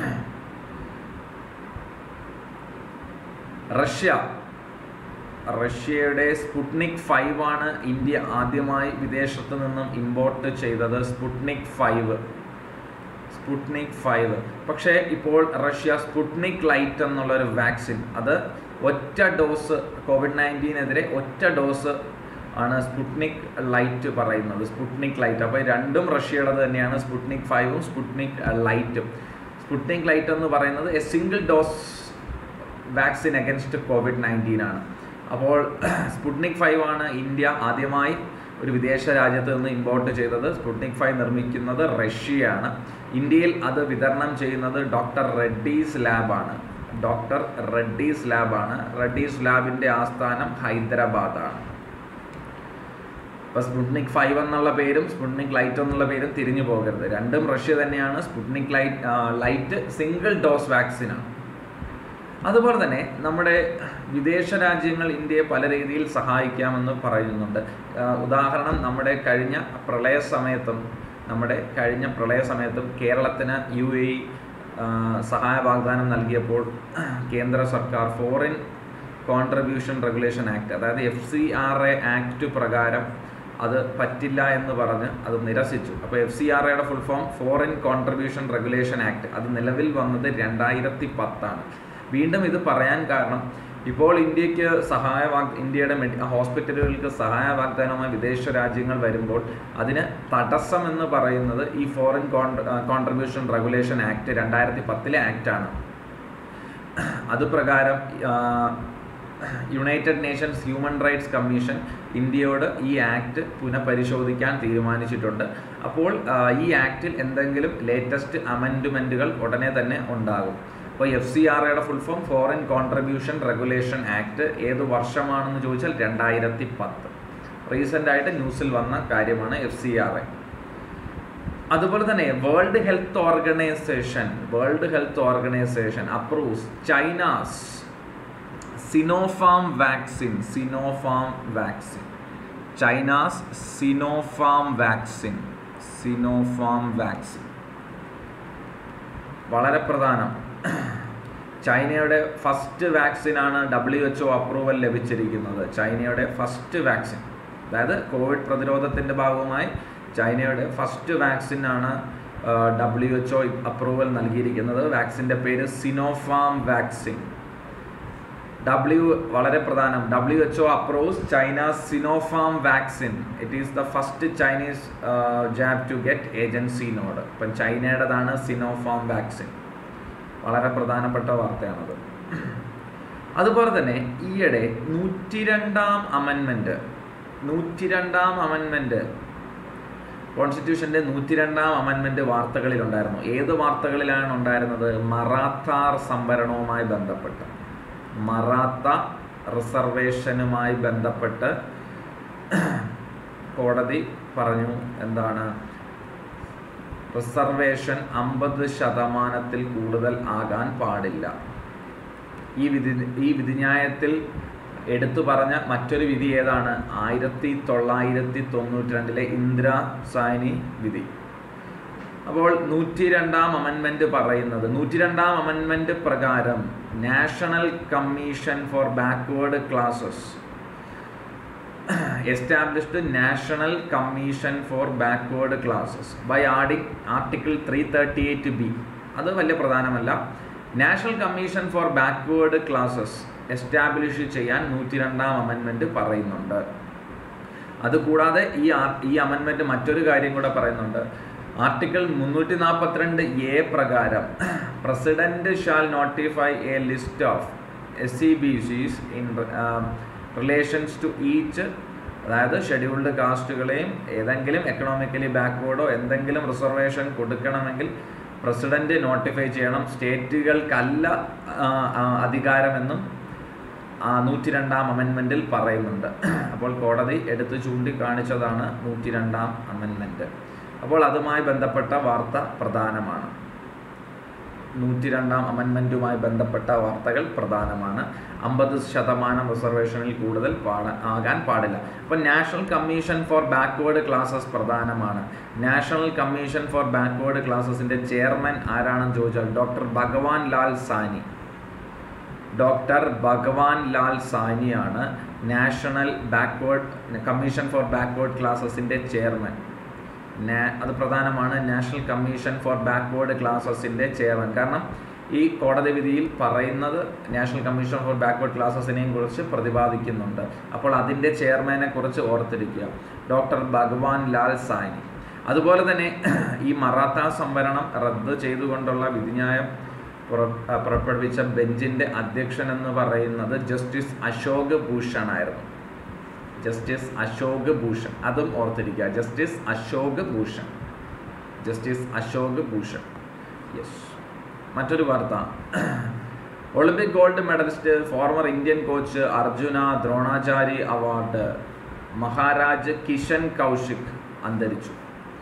റഷ്യ റഷ്യയുടെ സ്പുട്നിക് ഫൈവ് ആണ് ഇന്ത്യ ആദ്യമായി വിദേശത്ത് നിന്നും ഇമ്പോർട്ട് ചെയ്തത്. സ്പുട്നിക് ഫൈവ് സ്പുട്നിക് ഫൈവ് പക്ഷേ ഇപ്പോൾ റഷ്യ സ്പുട്നിക് ലൈറ്റ് എന്നുള്ളൊരു വാക്സിൻ, അത് ഒറ്റ ഡോസ്, കോവിഡ് നയൻറ്റീനെതിരെ ഒറ്റ ഡോസ് ആണ് സ്പുട്നിക് ലൈറ്റ് പറയുന്നത്. Sputnik Light. അപ്പോൾ രണ്ടും റഷ്യയുടേത് തന്നെയാണ്, സ്പുട്നിക് ഫൈവും സ്പുട്നിക് ലൈറ്റും. സ്പുട്നിക് ലൈറ്റ് എന്ന് പറയുന്നത് a single dose vaccine against covid nineteen ആണ്. അപ്പോൾ സ്പുട്നിക് ഫൈവ് ആണ് ഇന്ത്യ ആദ്യമായി ഒരു വിദേശ രാജ്യത്ത് നിന്ന് ഇമ്പോർട്ട് ചെയ്തത്. സ്പുട്നിക് ഫൈവ് നിർമ്മിക്കുന്നത് റഷ്യയാണ്. ഇന്ത്യയിൽ അത് വിതരണം ചെയ്യുന്നത് ഡോക്ടർ റെഡ്ഡീസ് ലാബാണ്. ഡോക്ടർ റെഡ്ഡീസ് ലാബാണ്. റെഡ്ഡീസ് ലാബിൻ്റെ ആസ്ഥാനം ഹൈദരാബാദാണ്. അപ്പോൾ സ്പുട്നിക് ഫൈവ് എന്നുള്ള പേരും സ്പുട്നിക് ലൈറ്റ് എന്നുള്ള പേരും തിരിഞ്ഞു പോകരുത്. രണ്ടും റഷ്യ തന്നെയാണ്. Sputnik Light Light single dose വാക്സിനാണ്. അതുപോലെ തന്നെ നമ്മുടെ വിദേശ രാജ്യങ്ങൾ ഇന്ത്യയെ പല രീതിയിൽ സഹായിക്കാമെന്ന് പറയുന്നുണ്ട്. ഉദാഹരണം, നമ്മുടെ കഴിഞ്ഞ പ്രളയ സമയത്തും നമ്മുടെ കഴിഞ്ഞ പ്രളയ സമയത്തും കേരളത്തിന് യു എ ഇ സഹായ വാഗ്ദാനം നൽകിയപ്പോൾ കേന്ദ്ര സർക്കാർ ഫോറിൻ കോൺട്രിബ്യൂഷൻ റെഗുലേഷൻ ആക്ട്, അതായത് F C R A act പ്രകാരം അത് പറ്റില്ല എന്ന് പറഞ്ഞ് അത് നിരസിച്ചു. അപ്പോൾ എഫ് സി ആർ എയുടെ full form foreign contribution regulation act. അത് നിലവിൽ വന്നത് രണ്ടായിരത്തി പത്താണ്. വീണ്ടും ഇത് പറയാൻ കാരണം ഇപ്പോൾ ഇന്ത്യക്ക് സഹായ വാഗ് ഇന്ത്യയുടെ മെഡി ഹോസ്പിറ്റലുകൾക്ക് സഹായ വാഗ്ദാനവുമായി വിദേശ രാജ്യങ്ങൾ വരുമ്പോൾ അതിന് തടസ്സം എന്ന് പറയുന്നത് ഈ ഫോറിൻ കോൺട്രിബ്യൂഷൻ റെഗുലേഷൻ ആക്ട് രണ്ടായിരത്തി പത്തിലെ ആക്റ്റാണ്. അതുപ്രകാരം united nations human rights commission ഇന്ത്യയോട് ഈ ആക്ട് പുനഃപരിശോധിക്കാൻ തീരുമാനിച്ചിട്ടുണ്ട്. അപ്പോൾ ഈ ആക്റ്റിൽ എന്തെങ്കിലും ലേറ്റസ്റ്റ് അമെൻഡ്മെൻറ്റുകൾ ഉടനെ തന്നെ ഉണ്ടാകും. അപ്പോൾ എഫ് സി ആർ എയുടെ full form foreign contribution regulation act ഏത് വർഷമാണെന്ന് ചോദിച്ചാൽ രണ്ടായിരത്തി പത്ത്. റീസെൻ്റ് ആയിട്ട് ന്യൂസിൽ വന്ന കാര്യമാണ് എഫ് സി ആർ എ. അതുപോലെ തന്നെ world health organization world health organization approves China's Sinopharm vaccine Sinopharm vaccine China's Sinopharm vaccine Sinopharm vaccine വളരെ പ്രധാനം. ചൈനയുടെ ഫസ്റ്റ് വാക്സിനാണ് ഡബ്ല്യു എച്ച് ഒ അപ്രൂവൽ ലഭിച്ചിരിക്കുന്നത്. ചൈനയുടെ ഫസ്റ്റ് വാക്സിൻ, അതായത് കോവിഡ് പ്രതിരോധത്തിൻ്റെ ഭാഗമായി ചൈനയുടെ ഫസ്റ്റ് വാക്സിനാണ് ഡബ്ല്യു എച്ച് ഒ അപ്രൂവൽ നൽകിയിരിക്കുന്നത്. വാക്സിൻ്റെ പേര് സിനോഫാം വാക്സിൻ. ഡബ്ല്യു വളരെ പ്രധാനം. W H O approves China Sinopharm vaccine. It is the first Chinese jab to get agency nod. ഇപ്പം ചൈനയുടേതാണ് സിനോഫാം വാക്സിൻ. വളരെ പ്രധാനപ്പെട്ട വാർത്തയാണത്. അതുപോലെ തന്നെ ഈയിടെ നൂറ്റി രണ്ടാം അമെൻമെൻറ്റ് നൂറ്റി രണ്ടാം അമെൻമെൻറ്റ് കോൺസ്റ്റിറ്റ്യൂഷൻ്റെ നൂറ്റി രണ്ടാം അമെൻമെൻറ്റ് വാർത്തകളിലുണ്ടായിരുന്നു. ഏത് വാർത്തകളിലാണ് ഉണ്ടായിരുന്നത്? മറാത്താർ സംവരണവുമായി ബന്ധപ്പെട്ട് മറാത്ത റിസർവേഷനുമായി ബന്ധപ്പെട്ട് കോടതി പറഞ്ഞു എന്താണ്, റിസർവേഷൻ അമ്പത് ശതമാനത്തിൽ കൂടുതൽ ആകാൻ പാടില്ല. ഈ വിധി ഈ വിധിന്യായത്തിൽ എടുത്തു പറഞ്ഞ മറ്റൊരു വിധി ഏതാണ്? ആയിരത്തി തൊള്ളായിരത്തി തൊണ്ണൂറ്റി രണ്ടിലെ ഇന്ദിരാ സായ്നി വിധി. അപ്പോൾ നൂറ്റി രണ്ടാം അമെൻമെൻറ്റ് പറയുന്നത് നൂറ്റി രണ്ടാം അമെൻമെൻറ്റ് പ്രകാരം national commission for backward classes established national commission for backward classes by adding article three thirty eight B. അത് വലിയ പ്രധാനമല്ല. National commission for backward classes establish ചെയ്യാൻ നൂറ്റി രണ്ടാം അമെൻമെൻറ്റ് പറയുന്നുണ്ട്. അതുകൂടാതെ ഈ ഈ അമെൻമെൻറ്റ് മറ്റൊരു കാര്യം കൂടെ പറയുന്നുണ്ട്. ആർട്ടിക്കിൾ മുന്നൂറ്റി നാൽപ്പത്തിരണ്ട് എ പ്രകാരം president shall notify a list of S C B Cs in relations to each, അതായത് ഷെഡ്യൂൾഡ് കാസ്റ്റുകളെയും ഏതെങ്കിലും എക്കണോമിക്കലി ബാക്ക്വേർഡോ എന്തെങ്കിലും റിസർവേഷൻ കൊടുക്കണമെങ്കിൽ പ്രസിഡന്റ് നോട്ടിഫൈ ചെയ്യണം. സ്റ്റേറ്റുകൾക്കല്ല അധികാരമെന്നും നൂറ്റി രണ്ടാം അമെൻമെൻറ്റിൽ പറയുന്നുണ്ട്. അപ്പോൾ കോടതി എടുത്ത് ചൂണ്ടിക്കാണിച്ചതാണ് നൂറ്റി രണ്ടാം അമെൻമെൻറ്റ്. അപ്പോൾ അതുമായി ബന്ധപ്പെട്ട വാർത്ത പ്രധാനമാണ്. നൂറ്റി രണ്ടാം അമെൻമെൻറ്റുമായി ബന്ധപ്പെട്ട വാർത്തകൾ പ്രധാനമാണ്. അമ്പത് ശതമാനം റിസർവേഷനിൽ കൂടുതൽ പാട ആകാൻ പാടില്ല. അപ്പോൾ national commission for backward classes പ്രധാനമാണ്. നാഷണൽ കമ്മീഷൻ ഫോർ ബാക്ക്വേർഡ് ക്ലാസസിൻ്റെ ചെയർമാൻ ആരാണെന്ന് ചോദിച്ചാൽ ഡോക്ടർ ഭഗവാൻ ലാൽ സാനി. ഡോക്ടർ ഭഗവാൻ ലാൽ സാനിയാണ് national backward commission for backward ക്ലാസസിൻ്റെ ചെയർമാൻ. അത് പ്രധാനമാണ്. നാഷണൽ കമ്മീഷൻ ഫോർ ബാക്ക്വേർഡ് ക്ലാസസിൻ്റെ ചെയർമാൻ. കാരണം ഈ കോടതി വിധിയിൽ പറയുന്നത് നാഷണൽ കമ്മീഷൻ ഫോർ ബാക്ക്വേർഡ് ക്ലാസസിനെയും കുറിച്ച് പ്രതിപാദിക്കുന്നുണ്ട്. അപ്പോൾ അതിൻ്റെ ചെയർമാനെ കുറിച്ച് ഓർത്തിരിക്കുക, ഡോക്ടർ ഭഗവാൻ ലാൽ സാനി. അതുപോലെ തന്നെ ഈ മറാത്ത സംവരണം റദ്ദ് ചെയ്തുകൊണ്ടുള്ള വിധിന്യായം പുറപ്പെടുവിച്ച ബെഞ്ചിൻ്റെ അധ്യക്ഷൻ എന്ന് പറയുന്നത് ജസ്റ്റിസ് അശോക് ഭൂഷൺ ആയിരുന്നു. ജസ്റ്റിസ് അശോക് ഭൂഷൺ, അതും ഓർത്തിരിക്കുക. Justice Ashok Bhushan justice Ashok Bhushan yes. മറ്റൊരു വാർത്ത, Olympic gold medallist former Indian coach Arjuna Dronacharya award Maharaj Kishan Kaushik അന്തരിച്ചു.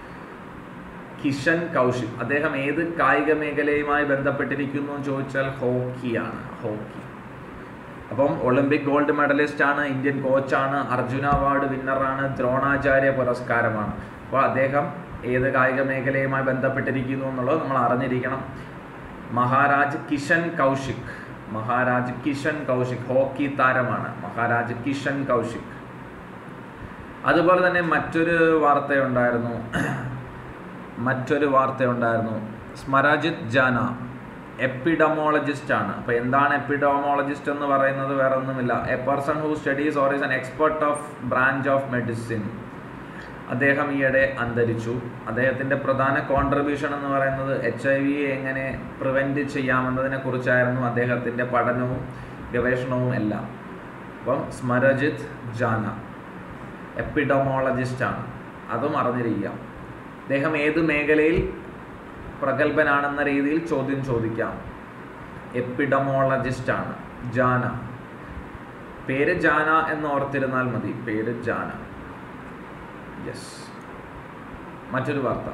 കിഷൻ കൗശിക് അദ്ദേഹം ഏത് കായിക മേഖലയുമായി ബന്ധപ്പെട്ടിരിക്കുന്നു എന്ന് ചോദിച്ചാൽ ഹോക്കിയാണ്. ഹോക്കി. അപ്പം ഒളിമ്പിക് ഗോൾഡ് മെഡലിസ്റ്റ് ആണ്, ഇന്ത്യൻ കോച്ചാണ്, അർജുന അവാർഡ് വിന്നറാണ്, ദ്രോണാചാര്യ പുരസ്കാരമാണ്. അപ്പോൾ അദ്ദേഹം ഏത് കായിക മേഖലയുമായി ബന്ധപ്പെട്ടിരിക്കുന്നു എന്നുള്ളത് നമ്മൾ അറിഞ്ഞിരിക്കണം. മഹാരാജ് കിഷൻ കൗശിക് മഹാരാജ് കിഷൻ കൗശിക് ഹോക്കി താരമാണ് മഹാരാജ് കിഷൻ കൗശിക്. അതുപോലെ തന്നെ മറ്റൊരു വാർത്തയുണ്ടായിരുന്നു മറ്റൊരു വാർത്തയുണ്ടായിരുന്നു സ്മരാജിത് ജാന എപ്പിഡമോളജിസ്റ്റ് ആണ്. അപ്പോൾ എന്താണ് എപ്പിഡമോളജിസ്റ്റ് എന്ന് പറയുന്നത്? വേറെ ഒന്നുമില്ല, a person who studies or is an expert of branch of medicine. അദ്ദേഹം ഈയിടെ അന്തരിച്ചു. അദ്ദേഹത്തിൻ്റെ പ്രധാന കോൺട്രിബ്യൂഷൻ എന്ന് പറയുന്നത് എച്ച് ഐ വിയെ എങ്ങനെ പ്രിവെൻറ്റ് ചെയ്യാമെന്നതിനെ കുറിച്ചായിരുന്നു അദ്ദേഹത്തിൻ്റെ പഠനവും ഗവേഷണവും എല്ലാം. അപ്പം സ്മരജിത്ത് ജാന എപ്പിഡമോളജിസ്റ്റാണ്, അതും അറിഞ്ഞിരിക്കുക. അദ്ദേഹം ഏത് മേഖലയിൽ പ്രഗത്ഭനാണെന്ന രീതിയിൽ ചോദ്യം ചോദിക്കാം. എപ്പിഡമോളജിസ്റ്റാണ് ജാന. പേര് ജാന എന്ന് ഓർത്തിരുന്നാൽ മതി, പേര് ജാന. യെസ്. മറ്റൊരു വാർത്ത,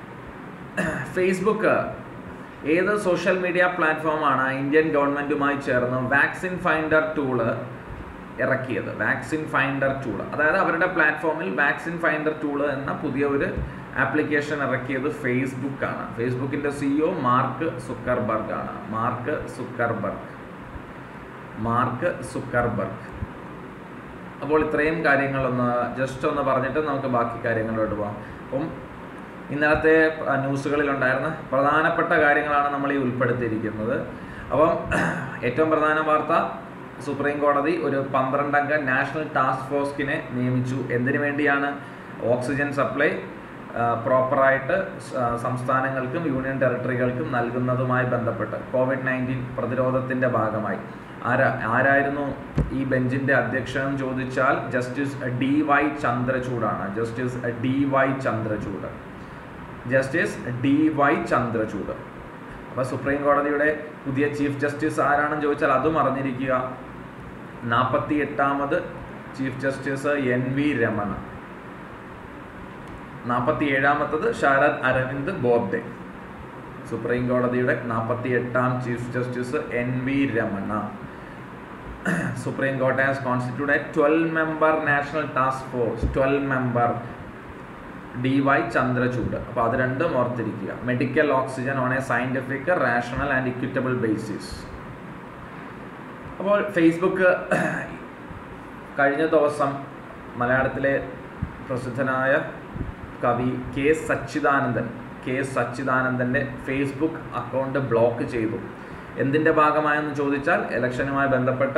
ഫേസ്ബുക്ക് ഏത് സോഷ്യൽ മീഡിയ പ്ലാറ്റ്ഫോമാണ് ഇന്ത്യൻ ഗവൺമെൻറ്റുമായി ചേർന്ന് വാക്സിൻ ഫൈൻഡർ ടൂള് ഇറക്കിയത്? വാക്സിൻ ഫൈൻഡർ ടൂള്, അതായത് അവരുടെ പ്ലാറ്റ്ഫോമിൽ വാക്സിൻ ഫൈൻഡർ ടൂള് എന്ന പുതിയ ഒരു ആപ്ലിക്കേഷൻ ഇറക്കിയത് ഫേസ്ബുക്കാണ്. ഫേസ്ബുക്കിൻ്റെ സിഇഒ മാർക്ക് സുക്കർബർഗ് ആണ്. മാർക്ക് സുക്കർബർഗ് മാർക്ക് സുക്കർബർഗ് അപ്പോൾ ഇത്രയും കാര്യങ്ങളൊന്ന് ജസ്റ്റ് ഒന്ന് പറഞ്ഞിട്ട് നമുക്ക് ബാക്കി കാര്യങ്ങളിലോട്ട് പോകാം. അപ്പം ഇന്നലത്തെ ന്യൂസുകളിലുണ്ടായിരുന്ന പ്രധാനപ്പെട്ട കാര്യങ്ങളാണ് നമ്മൾ ഈ ഉൾപ്പെടുത്തിയിരിക്കുന്നത്. അപ്പം ഏറ്റവും പ്രധാന വാർത്ത, സുപ്രീം കോടതി ഒരു പന്ത്രണ്ടംഗ നാഷണൽ ടാസ്ക് ഫോഴ്സിനെ നിയമിച്ചു. എന്തിനു വേണ്ടിയാണ്? ഓക്സിജൻ സപ്ലൈ പ്രോപ്പറായിട്ട് സംസ്ഥാനങ്ങൾക്കും യൂണിയൻ ടെറിട്ടറികൾക്കും നൽകുന്നതുമായി ബന്ധപ്പെട്ട് കോവിഡ് നയൻറ്റീൻ പ്രതിരോധത്തിൻ്റെ ഭാഗമായി. ആരാ ആരായിരുന്നു ഈ ബെഞ്ചിൻ്റെ അധ്യക്ഷൻ ചോദിച്ചാൽ ജസ്റ്റിസ് ഡി വൈ ചന്ദ്രചൂഡാണ്. Justice D Y Chandrachud justice D Y Chandrachud അപ്പോൾ സുപ്രീം കോടതിയുടെ പുതിയ ചീഫ് ജസ്റ്റിസ് ആരാണെന്ന് ചോദിച്ചാൽ അതും അറിഞ്ഞിരിക്കുക. നാൽപ്പത്തി എട്ടാമത് chief justice N V Ramana. നാൽപ്പത്തി ഏഴാമത്തത് ശരദ് അരവിന്ദ് ബോബ്ഡെ. സുപ്രീം കോടതിയുടെ നാൽപ്പത്തി എട്ടാം chief justice N V Ramana. Supreme court has constituted a twelve member national task force. Twelve member D Y Chandrachud. അപ്പോൾ അത് രണ്ടും ഓർത്തിരിക്കുക. Medical oxygen on a scientific rational and equitable basis. അപ്പോൾ ഫേസ്ബുക്ക് കഴിഞ്ഞ ദിവസം മലയാളത്തിലെ പ്രസിദ്ധനായ കവി കെ സച്ചിദാനന്ദൻ കെ സച്ചിദാനന്ദൻ്റെ ഫേസ്ബുക്ക് അക്കൗണ്ട് ബ്ലോക്ക് ചെയ്തു. എന്തിൻ്റെ ഭാഗമായെന്ന് ചോദിച്ചാൽ ഇലക്ഷനുമായി ബന്ധപ്പെട്ട്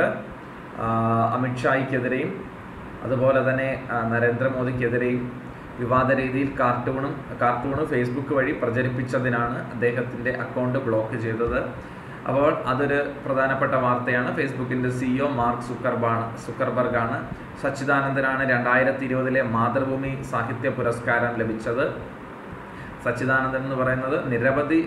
അമിത്ഷായ്ക്കെതിരെയും അതുപോലെ തന്നെ നരേന്ദ്രമോദിക്കെതിരെയും വിവാദ രീതിയിൽ കാർട്ടൂണും കാർട്ടൂണ് ഫേസ്ബുക്ക് വഴി പ്രചരിപ്പിച്ചതിനാണ് അദ്ദേഹത്തിൻ്റെ അക്കൗണ്ട് ബ്ലോക്ക് ചെയ്തത്. അപ്പോൾ അതൊരു പ്രധാനപ്പെട്ട വാർത്തയാണ്. ഫേസ്ബുക്കിൻ്റെ സിഇഒ മാർക്ക് സുക്കർബാണ് സുക്കർബർഗാണ്. സച്ചിദാനന്ദനാണ് രണ്ടായിരത്തി ഇരുപതിലെ മാതൃഭൂമി സാഹിത്യ പുരസ്കാരം ലഭിച്ചത്. സച്ചിദാനന്ദൻ എന്ന് പറയുന്നത് നിരവധി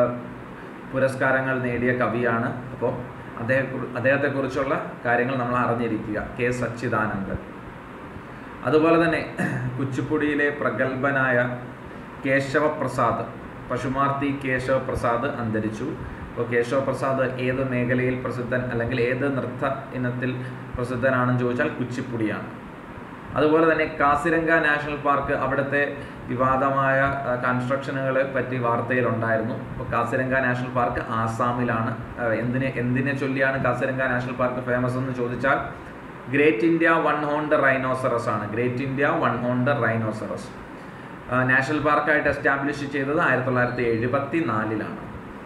പുരസ്കാരങ്ങൾ നേടിയ കവിയാണ്. അപ്പോൾ അദ്ദേഹം അദ്ദേഹത്തെക്കുറിച്ചുള്ള കാര്യങ്ങൾ നമ്മൾ അറിഞ്ഞിരിക്കുക. കെ സച്ചിദാനന്ദൻ. അതുപോലെ തന്നെ കുച്ചിപ്പുടിയിലെ പ്രഗത്ഭനായ കേശവപ്രസാദ്, പശുമാർത്തി കേശവപ്രസാദ് അന്തരിച്ചു. അപ്പോൾ കേശവപ്രസാദ് ഏത് മേഖലയിൽ പ്രസിദ്ധൻ അല്ലെങ്കിൽ ഏത് നൃത്ത ഇനത്തിൽ പ്രസിദ്ധനാണെന്ന് ചോദിച്ചാൽ കുച്ചിപ്പുടിയാണ്. അതുപോലെ തന്നെ കാസിരംഗ നാഷണൽ പാർക്ക്, അവിടുത്തെ വിവാദമായ കൺസ്ട്രക്ഷനുകളെ പറ്റി വാർത്തയിലുണ്ടായിരുന്നു. അപ്പോൾ കാസിരംഗ നാഷണൽ പാർക്ക് ആസാമിലാണ്. എന്തിനെ എന്തിനെ ചൊല്ലിയാണ് കാസിരംഗ നാഷണൽ പാർക്ക് ഫേമസ് എന്ന് ചോദിച്ചാൽ great India one horned rhinoceros ആണ്. Great India one horned rhinoceros national പാർക്കായിട്ട് എസ്റ്റാബ്ലിഷ് ചെയ്തത് ആയിരത്തി തൊള്ളായിരത്തി എഴുപത്തി നാലിലാണ്.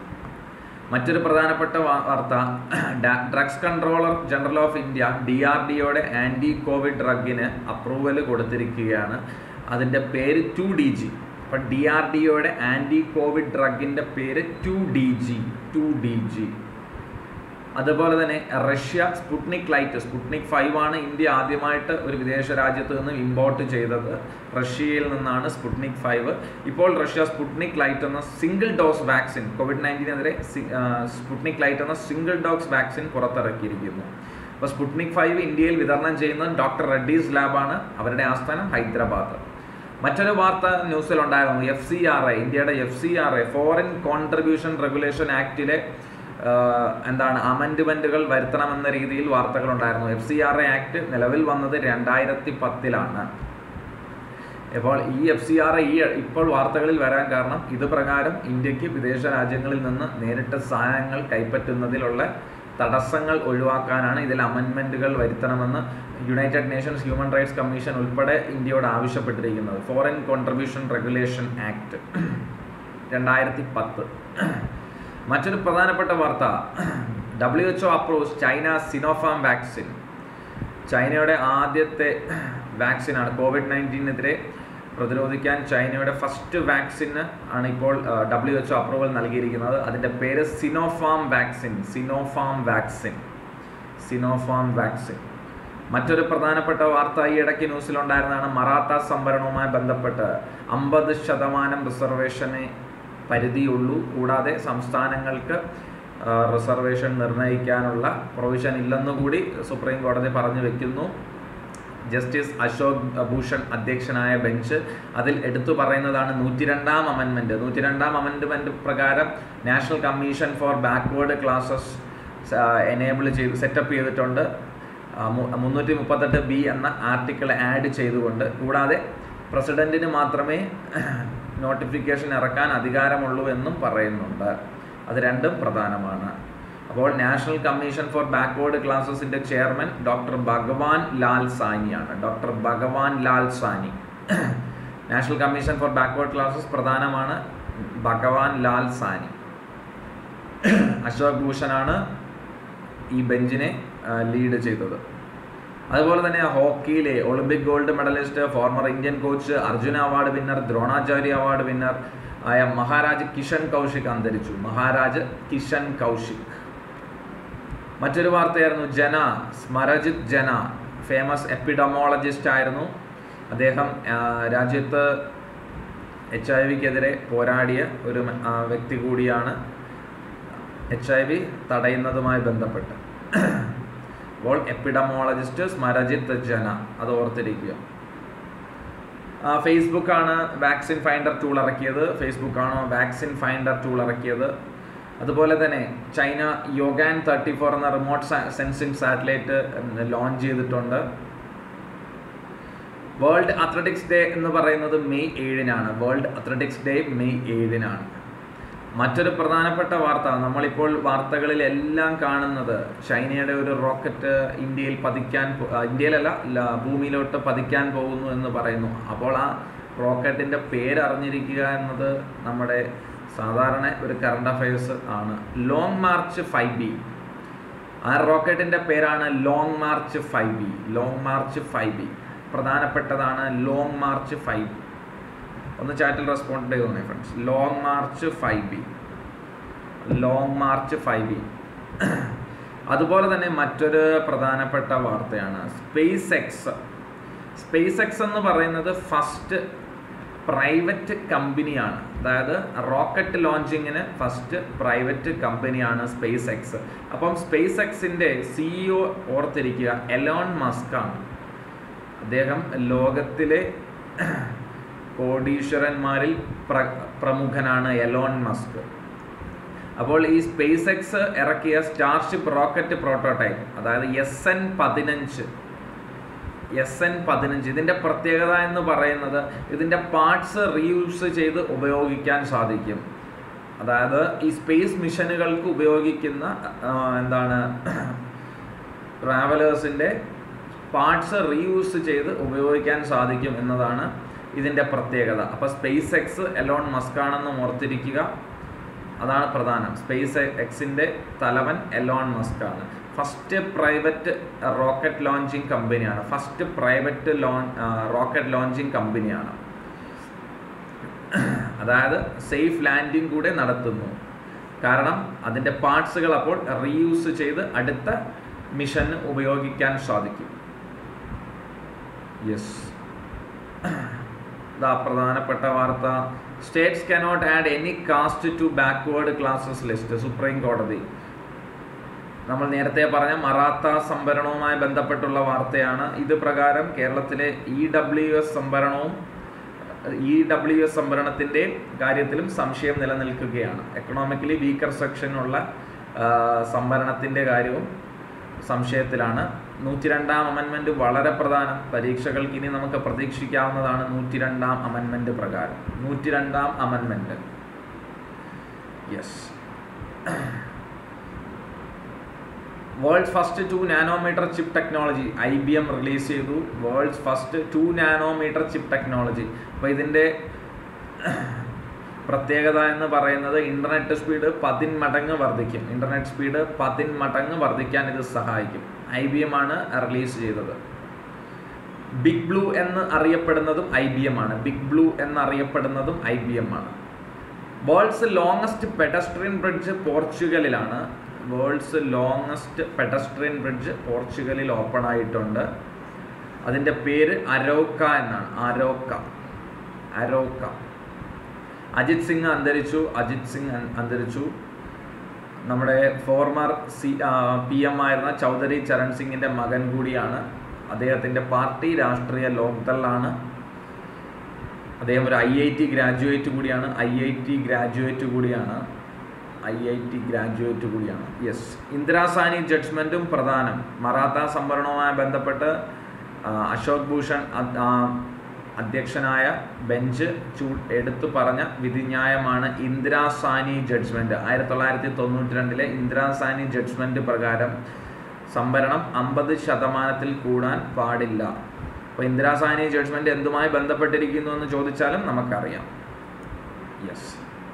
മറ്റൊരു പ്രധാനപ്പെട്ട വാർത്ത, drugs controller general of India D R D ഒയുടെ ആൻറ്റി കോവിഡ് ഡ്രഗിന് അപ്രൂവൽ കൊടുത്തിരിക്കുകയാണ്. അതിൻ്റെ പേര് ടു ഡി ജി. അപ്പം ഡി ആർ ഡി ഒയുടെ ആൻറ്റി കോവിഡ് ഡ്രഗിൻ്റെ പേര് two D G two D G അതുപോലെ തന്നെ Russia Sputnik light Sputnik five ആണ് ഇന്ത്യ ആദ്യമായിട്ട് ഒരു വിദേശ രാജ്യത്ത് നിന്ന് ഇമ്പോർട്ട് ചെയ്തത്. റഷ്യയിൽ നിന്നാണ് സ്പുട്നിക് ഫൈവ്. ഇപ്പോൾ റഷ്യ സ്പുട്നിക് ലൈറ്റ് എന്ന സിംഗിൾ ഡോസ് വാക്സിൻ കോവിഡ് നയൻറ്റീനെതിരെ സ്പുട്നിക് ലൈറ്റ് എന്ന സിംഗിൾ ഡോസ് വാക്സിൻ പുറത്തിറക്കിയിരിക്കുന്നു. അപ്പോൾ സ്പുട്നിക് ഫൈവ് ഇന്ത്യയിൽ വിതരണം ചെയ്യുന്നത് ഡോക്ടർ റെഡ്ഡീസ് ലാബാണ്. അവരുടെ ആസ്ഥാനം ഹൈദരാബാദ്. മറ്റൊരു വാർത്ത ന്യൂസിലുണ്ടായിരുന്നു. എഫ് സി ആർ ഐ ഇന്ത്യയുടെ F C R I foreign contribution regulation ആക്ടിലെ എന്താണ് അമെൻഡ്മെൻറ്റുകൾ വരുത്തണമെന്ന രീതിയിൽ വാർത്തകളുണ്ടായിരുന്നു. F C R A act നിലവിൽ വന്നത് രണ്ടായിരത്തി പത്തിലാണ്. ഇപ്പോൾ ഈ എഫ് സി ആർ എ ഈ ഇപ്പോൾ വാർത്തകളിൽ വരാൻ കാരണം ഇത് പ്രകാരം ഇന്ത്യക്ക് വിദേശ രാജ്യങ്ങളിൽ നിന്ന് നേരിട്ട് സാധനങ്ങൾ കൈപ്പറ്റുന്നതിലുള്ള തടസ്സങ്ങൾ ഒഴിവാക്കാനാണ് ഇതിൽ അമെൻമെൻറ്റുകൾ വരുത്തണമെന്ന് united nations human rights commission ഉൾപ്പെടെ ഇന്ത്യയോട് ആവശ്യപ്പെട്ടിരിക്കുന്നത്. ഫോറിൻ കോൺട്രിബ്യൂഷൻ റെഗുലേഷൻ ആക്ട് രണ്ടായിരത്തി പത്ത്. മറ്റൊരു പ്രധാനപ്പെട്ട വാർത്ത, W H O approves China Sinopharm vaccine. ചൈനയുടെ ആദ്യത്തെ വാക്സിനാണ് കോവിഡ് നയൻറ്റീനെതിരെ പ്രതിരോധിക്കാൻ ചൈനയുടെ ഫസ്റ്റ് വാക്സിന് ആണ് ഇപ്പോൾ ഡബ്ല്യു എച്ച് ഒ അപ്രൂവൽ നൽകിയിരിക്കുന്നത്. അതിൻ്റെ പേര് Sinopharm vaccine. Sinopharm vaccine Sinopharm vaccine മറ്റൊരു പ്രധാനപ്പെട്ട വാർത്ത ഈ ഇടയ്ക്ക് ന്യൂസിലുണ്ടായിരുന്നതാണ്. മറാത്ത സംവരണവുമായി ബന്ധപ്പെട്ട് അമ്പത് ശതമാനം റിസർവേഷനെ പരിധിയുള്ളൂ. കൂടാതെ സംസ്ഥാനങ്ങൾക്ക് റിസർവേഷൻ നിർണ്ണയിക്കാനുള്ള പ്രൊവിഷൻ ഇല്ലെന്നുകൂടി സുപ്രീം കോടതി പറഞ്ഞു വെക്കുന്നു. ജസ്റ്റിസ് അശോക് ഭൂഷൺ അധ്യക്ഷനായ ബെഞ്ച് അതിൽ എടുത്തു പറയുന്നതാണ് നൂറ്റി രണ്ടാം അമെൻമെൻറ്റ്. നൂറ്റി രണ്ടാം അമെൻമെൻറ്റ് പ്രകാരം national commission for backward classes enable ചെയ്ത് സെറ്റപ്പ് ചെയ്തിട്ടുണ്ട്. മുന്നൂറ്റി മുപ്പത്തെട്ട് ബി എന്ന ആർട്ടിക്കിൾ ആഡ് ചെയ്തുകൊണ്ട്. കൂടാതെ പ്രസിഡന്റിന് മാത്രമേ നോട്ടിഫിക്കേഷൻ ഇറക്കാൻ അധികാരമുള്ളൂ എന്നും പറയുന്നുണ്ട്. അത് രണ്ടും പ്രധാനമാണ്. അപ്പോൾ നാഷണൽ കമ്മീഷൻ ഫോർ ബാക്ക്വേർഡ് ക്ലാസസിൻ്റെ ചെയർമാൻ ഡോക്ടർ ഭഗവാൻ ലാൽ സാനിയാണ്. Doctor Bhagwan Lal Sahni. National commission for backward classes പ്രധാനമാണ് ഭഗവാൻ ലാൽ സാനി. അശോക് ഭൂഷണാണ് ഈ ബെഞ്ചിനെ ലീഡ് ചെയ്തത്. അതുപോലെ തന്നെ ഹോക്കിയിലെ Olympic gold medallist, former Indian coach, Arjuna award winner, Dronacharya award winner ആയ മഹാരാജ് കിഷൻ കൗശിക് അന്തരിച്ചു. മഹാരാജ് കിഷൻ കൗശിക്. മറ്റൊരു വാർത്തയായിരുന്നു ജന, സ്മരജിത് ജന, ഫേമസ് എപ്പിഡമോളജിസ്റ്റ് ആയിരുന്നു. അദ്ദേഹം രാജ്യത്ത് എച്ച് ഐ വിക്കെതിരെ പോരാടിയ ഒരു വ്യക്തി കൂടിയാണ്. എച്ച് ഐ വി തടയുന്നതുമായി ബന്ധപ്പെട്ട്. അപ്പോൾ എപ്പിഡമോളജിസ്റ്റ് സ്മരജിത് ജന, അത് ഓർത്തിരിക്കുക. ഫേസ്ബുക്കാണ് വാക്സിൻ ഫൈൻഡർ ടൂൾ ഇറക്കിയത്. ഫേസ്ബുക്കാണോ വാക്സിൻ ഫൈൻഡർ ടൂൾ ഇറക്കിയത്. അതുപോലെ തന്നെ ചൈന യോഗാൻ തേർട്ടി ഫോർ എന്ന റിമോട്ട് സെൻസിങ് സാറ്റലൈറ്റ് ലോഞ്ച് ചെയ്തിട്ടുണ്ട്. വേൾഡ് അത്ലറ്റിക്സ് ഡേ എന്ന് പറയുന്നത് മെയ് ഏഴിനാണ്. വേൾഡ് അത്ലറ്റിക്സ് ഡേ മെയ് ഏഴിനാണ്. മറ്റൊരു പ്രധാനപ്പെട്ട വാർത്ത, നമ്മളിപ്പോൾ വാർത്തകളിൽ എല്ലാം കാണുന്നത് ചൈനയുടെ ഒരു റോക്കറ്റ് ഇന്ത്യയിൽ പതിക്കാൻ, ഇന്ത്യയിലല്ല ഭൂമിയിലോട്ട് പതിക്കാൻ പോകുന്നു എന്ന് പറയുന്നു. അപ്പോൾ ആ റോക്കറ്റിൻ്റെ പേരറിഞ്ഞിരിക്കുക എന്നത് നമ്മുടെ സാധാരണ ഒരു കറണ്ട് അഫയേഴ്സ് ആണ്. Long March five B. ആ റോക്കറ്റിൻ്റെ പേരാണ് Long March five B. Long March five B പ്രധാനപ്പെട്ടതാണ്. ലോങ് മാർച്ച് ഫൈവ് ബി ഒന്ന് ചാറ്റിൽ റെസ്പോണ്ട് ചെയ്തു friends. Long March five B Long March five B അതുപോലെ തന്നെ മറ്റൊരു പ്രധാനപ്പെട്ട വാർത്തയാണ് സ്പേസ് എക്സ്. സ്പേസ് എക്സ് എന്ന് പറയുന്നത് ഫസ്റ്റ് പ്രൈവറ്റ് കമ്പനിയാണ്. അതായത് റോക്കറ്റ് ലോഞ്ചിങ്ങിന് ഫസ്റ്റ് പ്രൈവറ്റ് കമ്പനിയാണ് സ്പേസ് എക്സ്. അപ്പം സ്പേസ് എക്സിൻ്റെ സിഇഒ ഓർത്തിരിക്കുക എലോൺ മസ്ക് ആണ്. അദ്ദേഹം ലോകത്തിലെ കോടീശ്വരന്മാരിൽ പ്ര പ്രമുഖനാണ് എലോൺ മസ്ക്. അപ്പോൾ ഈ സ്പേസ് എക്സ് ഇറക്കിയ സ്റ്റാർഷിപ്പ് റോക്കറ്റ് പ്രോട്ടോടൈപ്പ്, അതായത് എസ് എൻ പതിനഞ്ച് എസ് എൻ പതിനഞ്ച് ഇതിൻ്റെ പ്രത്യേകത എന്ന് പറയുന്നത് ഇതിൻ്റെ പാർട്സ് റീയൂസ് ചെയ്ത് ഉപയോഗിക്കാൻ സാധിക്കും. അതായത് ഈ സ്പേസ് മിഷനുകൾക്ക് ഉപയോഗിക്കുന്ന എന്താണ് ട്രാവലേഴ്സിൻ്റെ പാർട്സ് റീയൂസ് ചെയ്ത് ഉപയോഗിക്കാൻ സാധിക്കും എന്നതാണ് ഇതിൻ്റെ പ്രത്യേകത. അപ്പോൾ സ്പേസ് എക്സ് എലോൺ മസ്ക് ആണെന്ന് ഓർത്തിരിക്കുക. അതാണ് പ്രധാനം. സ്പേസ് എക്സിൻ്റെ തലവൻ എലോൺ മസ്ക് ആണ്. ഫസ്റ്റ് പ്രൈവറ്റ് റോക്കറ്റ് ലോഞ്ചിങ് കമ്പനിയാണ്. First private launch rocket launching കമ്പനിയാണ്. അതായത് സേഫ് ലാൻഡിങ് കൂടെ നടത്തുന്നു. കാരണം അതിൻ്റെ പാർട്സുകൾ അപ്പോൾ റീയൂസ് ചെയ്ത് അടുത്ത മിഷന് ഉപയോഗിക്കാൻ സാധിക്കും. യെസ്, ഇതാ പ്രധാനപ്പെട്ട വാർത്ത. States cannot add any caste to backward classes list. Supreme കോടതി. നമ്മൾ നേരത്തെ പറഞ്ഞ മറാത്ത സംവരണവുമായി ബന്ധപ്പെട്ടുള്ള വാർത്തയാണ്. ഇത് പ്രകാരം കേരളത്തിലെ ഇ ഡബ്ല്യു എസ് സംവരണവും ഇ ഡബ്ല്യു എസ് സംവരണത്തിൻ്റെ കാര്യത്തിലും സംശയം നിലനിൽക്കുകയാണ്. എക്കണോമിക്കലി വീക്കർ സെക്ഷനുള്ള സംവരണത്തിൻ്റെ കാര്യവും സംശയത്തിലാണ്. നൂറ്റി രണ്ടാം അമെൻമെൻറ്റ് വളരെ പ്രധാനം. പരീക്ഷകൾക്ക് ഇനി നമുക്ക് പ്രതീക്ഷിക്കാവുന്നതാണ് നൂറ്റി രണ്ടാം അമെൻമെൻറ്റ് പ്രകാരം. നൂറ്റി രണ്ടാം amendment yes. World's first two nanometre chip technology I B M release ചെയ്തു. World's first two nanometre chip technology. അപ്പോൾ ഇതിൻ്റെ പ്രത്യേകത എന്ന് പറയുന്നത് ഇൻ്റർനെറ്റ് സ്പീഡ് പതിന്മടങ്ങ് വർദ്ധിക്കും. ഇൻ്റർനെറ്റ് സ്പീഡ് പതിന്മടങ്ങ് വർദ്ധിക്കാൻ ഇത് സഹായിക്കും. ഐ ബി എം ആണ് റിലീസ് ചെയ്തത്. ബിഗ് ബ്ലൂ എന്ന് അറിയപ്പെടുന്നതും ഐ ബി എം ആണ്. ബിഗ് ബ്ലൂ എന്നറിയപ്പെടുന്നതും ഐ ബി എം ആണ്. വേൾഡ്സ് ലോങ്ങസ്റ്റ് പെഡസ്ട്രിയൻ ബ്രിഡ്ജ് പോർച്ചുഗലിലാണ്. വേൾഡ്സ് ലോങ്ങസ്റ്റ് പെഡസ്ട്രിയൻ ബ്രിഡ്ജ് പോർച്ചുഗലിൽ ഓപ്പൺ ആയിട്ടുണ്ട്. അതിൻ്റെ പേര് അരോക്ക എന്നാണ്. അരോക്ക അരോക്ക അജിത് സിംഗ് അന്തരിച്ചു. അജിത് സിംഗ് അന്തരിച്ചു. നമ്മുടെ ഫോർമർ സി പി എം ആയിരുന്ന ചൗധരി ചരൺ സിംഗിൻ്റെ മകൻ കൂടിയാണ്. അദ്ദേഹത്തിൻ്റെ പാർട്ടി രാഷ്ട്രീയ ലോക്ദളാണ്. അദ്ദേഹം ഒരു ഐ ഐ ടി ഗ്രാജുവേറ്റ് കൂടിയാണ്. ഐ ഐ ടി ഗ്രാജുവേറ്റ് കൂടിയാണ് ഐ ഐ ടി ഗ്രാജുവേറ്റ് കൂടിയാണ് യെസ്. ഇന്ദിരാസാനി ജഡ്ജ്മെൻറ്റും പ്രധാനം. മറാത്ത സംവരണവുമായി ബന്ധപ്പെട്ട് അശോക് ഭൂഷൺ അധ്യക്ഷനായ ബെഞ്ച് ചൂ എടുത്തു പറഞ്ഞ വിധിന്യായമാണ് ഇന്ദിരാസാനി ജഡ്ജ്മെൻറ്റ്. ആയിരത്തി തൊള്ളായിരത്തി തൊണ്ണൂറ്റി രണ്ടിലെ ഇന്ദിരാസാനി ജഡ്ജ്മെൻറ്റ് പ്രകാരം സംവരണം അമ്പത് ശതമാനത്തിൽ കൂടാൻ പാടില്ല. അപ്പോൾ ഇന്ദിരാസാനി ജഡ്ജ്മെൻറ്റ് എന്തുമായി ബന്ധപ്പെട്ടിരിക്കുന്നു എന്ന് ചോദിച്ചാലും നമുക്കറിയാം. യെസ്.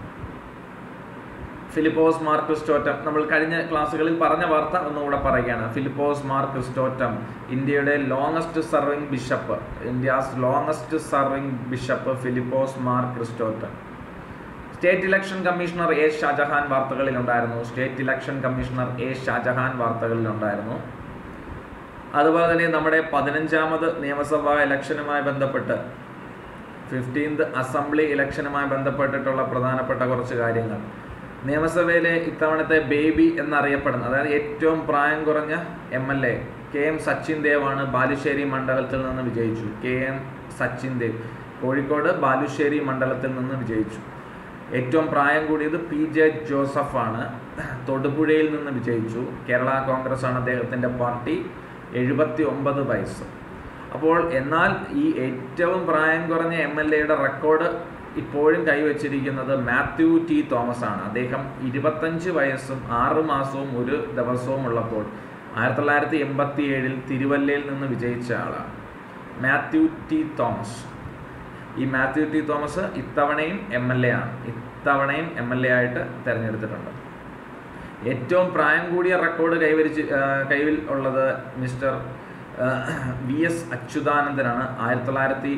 ഫിലിപ്പോസ് മാർ ക്രിസ്റ്റോറ്റം, നമ്മൾ കഴിഞ്ഞ ക്ലാസ്സുകളിൽ പറഞ്ഞ വാർത്ത ഒന്നുകൂടെ പറയുകയാണ്. ഫിലിപ്പോസ് മാർ ക്രിസ്റ്റോറ്റം ഇന്ത്യയുടെ longest serving bishop. India's longest serving bishop Philipose Mar Chrysostom. State election commissioner A Shajahan വാർത്തകളിലുണ്ടായിരുന്നു. State election commissioner A Shajahan വാർത്തകളിലുണ്ടായിരുന്നു. അതുപോലെ തന്നെ നമ്മുടെ പതിനഞ്ചാമത് നിയമസഭാ ഇലക്ഷനുമായി ബന്ധപ്പെട്ട് ഫിഫ്റ്റീൻത് അസംബ്ലി ഇലക്ഷനുമായി ബന്ധപ്പെട്ടിട്ടുള്ള പ്രധാനപ്പെട്ട കുറച്ച് കാര്യങ്ങൾ. നിയമസഭയിലെ ഇത്തവണത്തെ ബേബി എന്നറിയപ്പെടുന്ന, അതായത് ഏറ്റവും പ്രായം കുറഞ്ഞ M L A K M Sachin Dev ആണ്. ബാലുശ്ശേരി മണ്ഡലത്തിൽ നിന്ന് വിജയിച്ചു. കെ എം സച്ചിൻ ദേവ് കോഴിക്കോട് ബാലുശ്ശേരി മണ്ഡലത്തിൽ നിന്ന് വിജയിച്ചു. ഏറ്റവും പ്രായം കൂടിയത് പി ജെ ജോസഫാണ്. തൊടുപുഴയിൽ നിന്ന് വിജയിച്ചു. കേരള കോൺഗ്രസ് ആണ് അദ്ദേഹത്തിൻ്റെ പാർട്ടി. എഴുപത്തി ഒമ്പത് വയസ്സ്. അപ്പോൾ എന്നാൽ ഈ ഏറ്റവും പ്രായം കുറഞ്ഞ എം എൽ എയുടെ റെക്കോർഡ് ഇപ്പോഴും കൈവച്ചിരിക്കുന്നത് മാത്യു ടി തോമസ് ആണ്. അദ്ദേഹം ഇരുപത്തഞ്ച് വയസ്സും ആറ് മാസവും ഒരു ദിവസവും ഉള്ളപ്പോൾ ആയിരത്തി തൊള്ളായിരത്തി എൺപത്തി ഏഴിൽ തിരുവല്ലയിൽ നിന്ന് വിജയിച്ച ആളാണ് മാത്യു ടി തോമസ്. ഈ മാത്യു ടി തോമസ് ഇത്തവണയും എം എൽ എ ആണ്. ഇത്തവണയും എം എൽ എ ആയിട്ട് തിരഞ്ഞെടുത്തിട്ടുണ്ട്. ഏറ്റവും പ്രായം കൂടിയ റെക്കോർഡ് കൈവരിച്ച് കൈവിൽ ഉള്ളത് മിസ്റ്റർ വി എസ് അച്യുതാനന്ദനാണ്. ആയിരത്തി തൊള്ളായിരത്തി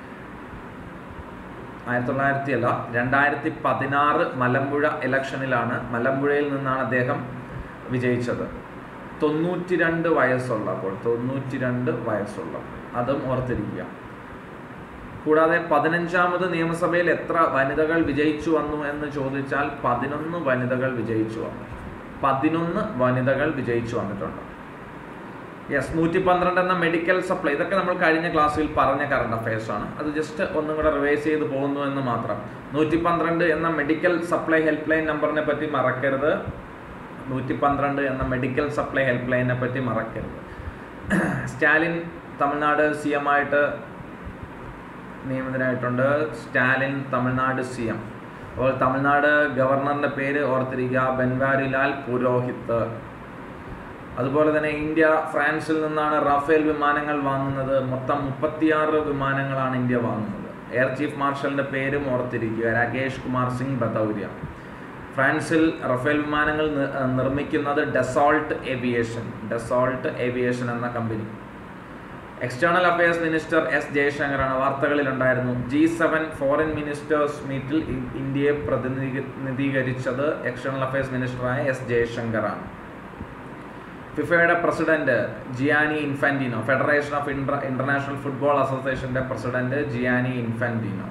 ആയിരത്തി തൊള്ളായിരത്തി അല്ല രണ്ടായിരത്തി പതിനാറ് മലമ്പുഴ ഇലക്ഷനിലാണ്. മലമ്പുഴയിൽ നിന്നാണ് അദ്ദേഹം വിജയിച്ചത്. തൊണ്ണൂറ്റി രണ്ട് വയസ്സുള്ളപ്പോൾ തൊണ്ണൂറ്റി രണ്ട് വയസ്സുള്ളപ്പോൾ അതും ഓർത്തിരിക്കുക. കൂടാതെ പതിനഞ്ചാമത് നിയമസഭയിൽ എത്ര വനിതകൾ വിജയിച്ചു വന്നു എന്ന് ചോദിച്ചാൽ പതിനൊന്ന് വനിതകൾ വിജയിച്ചു വന്നു. പതിനൊന്ന് വനിതകൾ വിജയിച്ചു വന്നിട്ടുണ്ട്. യെസ്. നൂറ്റി പന്ത്രണ്ട് എന്ന മെഡിക്കൽ സപ്ലൈ, ഇതൊക്കെ നമ്മൾ കഴിഞ്ഞ ക്ലാസ്സിൽ പറഞ്ഞ കറണ്ട് അഫയേഴ്സ് ആണ്. അത് ജസ്റ്റ് ഒന്നും കൂടെ റിവൈസ് ചെയ്ത് പോകുന്നു എന്ന് മാത്രം. നൂറ്റി പന്ത്രണ്ട് എന്ന മെഡിക്കൽ സപ്ലൈ ഹെൽപ്പ് ലൈൻ നമ്പറിനെ പറ്റി മറക്കരുത്. നൂറ്റി പന്ത്രണ്ട് എന്ന മെഡിക്കൽ സപ്ലൈ ഹെൽപ്പ് ലൈനിനെ പറ്റി മറക്കരുത്. സ്റ്റാലിൻ തമിഴ്നാട് സി എം ആയിട്ട് നിയമിതനായിട്ടുണ്ട്. Stalin Tamil Nadu C M. അപ്പോൾ തമിഴ്നാട് ഗവർണറിൻ്റെ പേര് ഓർത്തിരിക്കുക, ബൻവാരിലാൽ പുരോഹിത്. അതുപോലെ തന്നെ ഇന്ത്യ ഫ്രാൻസിൽ നിന്നാണ് റാഫേൽ വിമാനങ്ങൾ വാങ്ങുന്നത്. മൊത്തം മുപ്പത്തിയാറ് വിമാനങ്ങളാണ് ഇന്ത്യ വാങ്ങുന്നത്. എയർ ചീഫ് മാർഷലിൻ്റെ പേരും ഓർത്തിരിക്കുക, രാകേഷ് കുമാർ സിംഗ് ബതൗരിയ. ഫ്രാൻസിൽ റഫേൽ വിമാനങ്ങൾ നിർമ്മിക്കുന്നത് ഡസോൾട്ട് ഏവിയേഷൻ ഡസോൾട്ട് ഏവിയേഷൻ എന്ന കമ്പനി. എക്സ്റ്റേണൽ അഫയേഴ്സ് മിനിസ്റ്റർ എസ് ജയശങ്കറാണ്. വാർത്തകളിലുണ്ടായിരുന്നു. ജി സെവൻ ഫോറിൻ മിനിസ്റ്റേഴ്സ് മീറ്റിൽ ഇന്ത്യയെ പ്രതിനിധീകരിച്ചത് എക്സ്റ്റേണൽ അഫയേഴ്സ് മിനിസ്റ്ററായ എസ് ജയശങ്കറാണ്. ഫിഫയുടെ president Gianni Infantino, federation of inter international football അസോസിയേഷന്റെ president Gianni Infantino.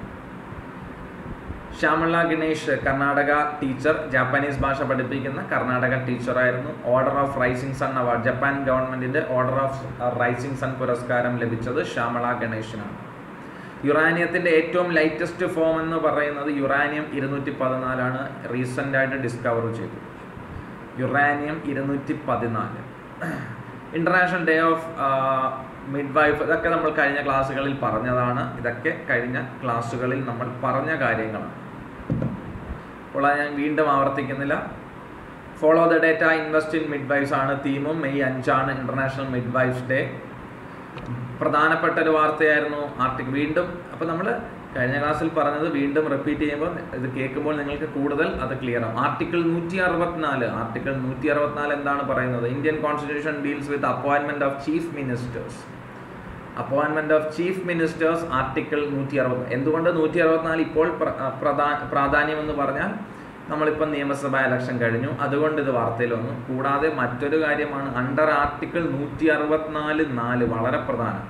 Shyamala Ganesh Karnataka teacher, Japanese ഭാഷ പഠിപ്പിക്കുന്ന കർണാടക ടീച്ചറായിരുന്നു. Order of rising sun award, Japan ഗവൺമെന്റിന്റെ ഓർഡർ ഓഫ് റൈസിംഗ് സൺ പുരസ്കാരം ലഭിച്ചത് ശ്യാമള ഗണേഷിനാണ്. യുറാനിയത്തിന്റെ ഏറ്റവും ലൈറ്റസ്റ്റ് ഫോം എന്ന് പറയുന്നത് യുറാനിയം ഇരുന്നൂറ്റി പതിനാലാണ്. റീസെന്റ് ആയിട്ട് ഡിസ്കവർ ചെയ്തു യുറാനിയം ഇരുന്നൂറ്റി പതിനാല്. International day of midwife, ഇതൊക്കെ നമ്മൾ കഴിഞ്ഞ ക്ലാസ്സുകളിൽ പറഞ്ഞതാണ്. ഇതൊക്കെ കഴിഞ്ഞ ക്ലാസ്സുകളിൽ നമ്മൾ പറഞ്ഞ കാര്യങ്ങളാണ്. അപ്പോൾ ഞാൻ വീണ്ടും ആവർത്തിക്കുന്നില്ല. Follow the data, invest in midwives ആണ് തീമും. മെയ് അഞ്ചാണ് ഇന്റർനാഷണൽ മിഡ് വൈഫ്സ് ഡേ. പ്രധാനപ്പെട്ട ഒരു വാർത്തയായിരുന്നു ആർട്ടിക്കിൾ. വീണ്ടും അപ്പോൾ നമ്മൾ കഴിഞ്ഞ ക്ലാസ്സിൽ പറഞ്ഞത് വീണ്ടും റിപ്പീറ്റ് ചെയ്യുമ്പോൾ ഇത് കേൾക്കുമ്പോൾ നിങ്ങൾക്ക് കൂടുതൽ അത് ക്ലിയർ ആവും. ആർട്ടിക്കിൾ നൂറ്റി അറുപത്തിനാല് ആർട്ടിക്കിൾ നൂറ്റി അറുപത്തിനാല് എന്താണ് പറയുന്നത്? ഇന്ത്യൻ കോൺസ്റ്റിറ്റ്യൂഷൻ ഡീൽസ് വിത്ത് അപ്പോയിൻമെന്റ് ഓഫ് ചീഫ് മിനിസ്റ്റേഴ്സ്. അപ്പോയിൻമെന്റ് ഓഫ് ചീഫ് മിനിസ്റ്റേഴ്സ് ആർട്ടിക്കിൾ നൂറ്റി അറുപത്തി എന്തുകൊണ്ട് നൂറ്റി അറുപത്തിനാല് ഇപ്പോൾ പ്രാധാന്യം എന്ന് പറഞ്ഞാൽ നമ്മളിപ്പം നിയമസഭാ ഇലക്ഷൻ കഴിഞ്ഞു, അതുകൊണ്ട് ഇത് വാർത്തയിൽ വന്നു. കൂടാതെ മറ്റൊരു കാര്യമാണ് അണ്ടർ ആർട്ടിക്കിൾ നൂറ്റി അറുപത്തിനാല് നാല് വളരെ പ്രധാനം.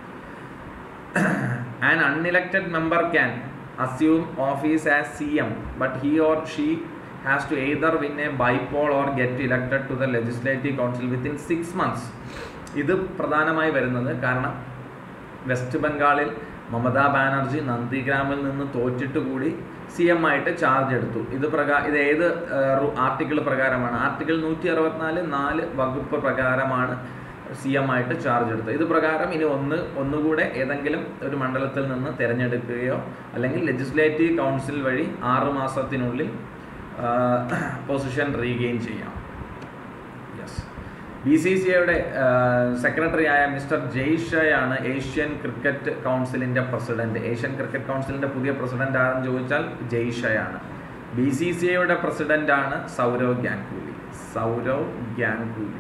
An unelected member can assume office as C M, but he or she has to either win a bypoll or get elected to the legislative council within six months. ഇത് പ്രധാനമായി വരുന്നത് കാരണം west ബംഗാളിൽ മമതാ ബാനർജി നന്ദിഗ്രാമിൽ നിന്ന് തോറ്റിട്ട് കൂടി സി എം ആയിട്ട് charge എടുത്തു. ഇത് പ്രകാരം ഇത് ഏത് ആർട്ടിക്കിൾ പ്രകാരമാണ്? ആർട്ടിക്കിൾ നൂറ്റി അറുപത്തിനാല് നാല് വകുപ്പ് പ്രകാരമാണ് സി എം ആയിട്ട് ചാർജ് എടുത്തത്. ഇത് പ്രകാരം ഇനി ഒന്ന് ഒന്നുകൂടെ ഏതെങ്കിലും ഒരു മണ്ഡലത്തിൽ നിന്ന് തിരഞ്ഞെടുക്കുകയോ അല്ലെങ്കിൽ ലെജിസ്ലേറ്റീവ് കൗൺസിൽ വഴി ആറ് മാസത്തിനുള്ളിൽ പൊസിഷൻ റീഗെയിൻ ചെയ്യാം. യെസ്, ബി സി സി ഐയുടെ സെക്രട്ടറി ആയ മിസ്റ്റർ ജയ്ഷയാണ് ഏഷ്യൻ ക്രിക്കറ്റ് കൗൺസിലിൻ്റെ പ്രസിഡന്റ്. ഏഷ്യൻ ക്രിക്കറ്റ് കൗൺസിലിൻ്റെ പുതിയ പ്രസിഡന്റ് ആരെന്ന് ചോദിച്ചാൽ ജയ്ഷയാണ്. ബി സി സി ഐയുടെ പ്രസിഡന്റാണ് Sourav Ganguly. Sourav Ganguly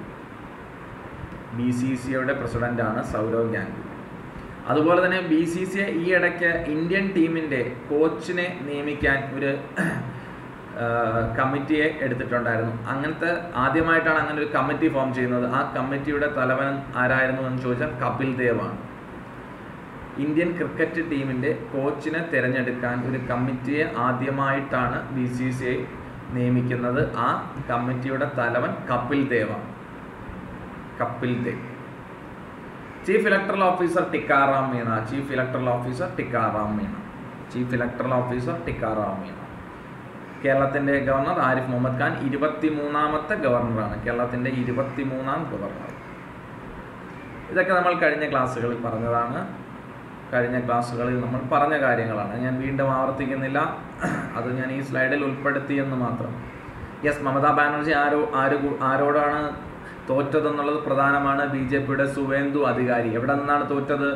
B C C ഐയുടെ പ്രസിഡന്റാണ് സൗരവ് ഗാംഗുലി. അതുപോലെ തന്നെ ബി സി സി ഐ ഈ ഇടയ്ക്ക് ഇന്ത്യൻ ടീമിൻ്റെ കോച്ചിനെ നിയമിക്കാൻ ഒരു കമ്മിറ്റിയെ എടുത്തിട്ടുണ്ടായിരുന്നു. അങ്ങനത്തെ ആദ്യമായിട്ടാണ് അങ്ങനെ ഒരു കമ്മിറ്റി ഫോം ചെയ്യുന്നത്. ആ കമ്മിറ്റിയുടെ തലവൻ ആരായിരുന്നു എന്ന് ചോദിച്ചാൽ കപിൽ ദേവാണ്. ഇന്ത്യൻ ക്രിക്കറ്റ് ടീമിൻ്റെ കോച്ചിനെ തിരഞ്ഞെടുക്കാൻ ഒരു കമ്മിറ്റിയെ ആദ്യമായിട്ടാണ് ബി സി സി ഐ നിയമിക്കുന്നത്. ആ കമ്മിറ്റിയുടെ തലവൻ കപിൽ ദേവാണ്. Kapil Dev. Chief electoral officer Tikaram Meena. Chief electoral officer Tikaram Meena. Chief electoral officer Tikaram Meena. കേരളത്തിൻ്റെ ഗവർണർ ആരിഫ് മുഹമ്മദ് ഖാൻ ഇരുപത്തി മൂന്നാമത്തെ ഗവർണറാണ്. കേരളത്തിൻ്റെ ഇരുപത്തി മൂന്നാം ഗവർണർ. ഇതൊക്കെ നമ്മൾ കഴിഞ്ഞ ക്ലാസ്സുകളിൽ പറഞ്ഞതാണ്. കഴിഞ്ഞ ക്ലാസ്സുകളിൽ നമ്മൾ പറഞ്ഞ കാര്യങ്ങളാണ്. ഞാൻ വീണ്ടും ആവർത്തിക്കുന്നില്ല. അത് ഞാൻ ഈ സ്ലൈഡിൽ ഉൾപ്പെടുത്തിയെന്ന് മാത്രം. യെസ്, മമതാ ബാനർജി ആരോ ആര് ആരോടാണ് തോറ്റതെന്നുള്ളത് പ്രധാനമാണ്. ബി ജെ പിയുടെ സുവേന്ദു അധികാരി. എവിടെ നിന്നാണ് തോറ്റത്?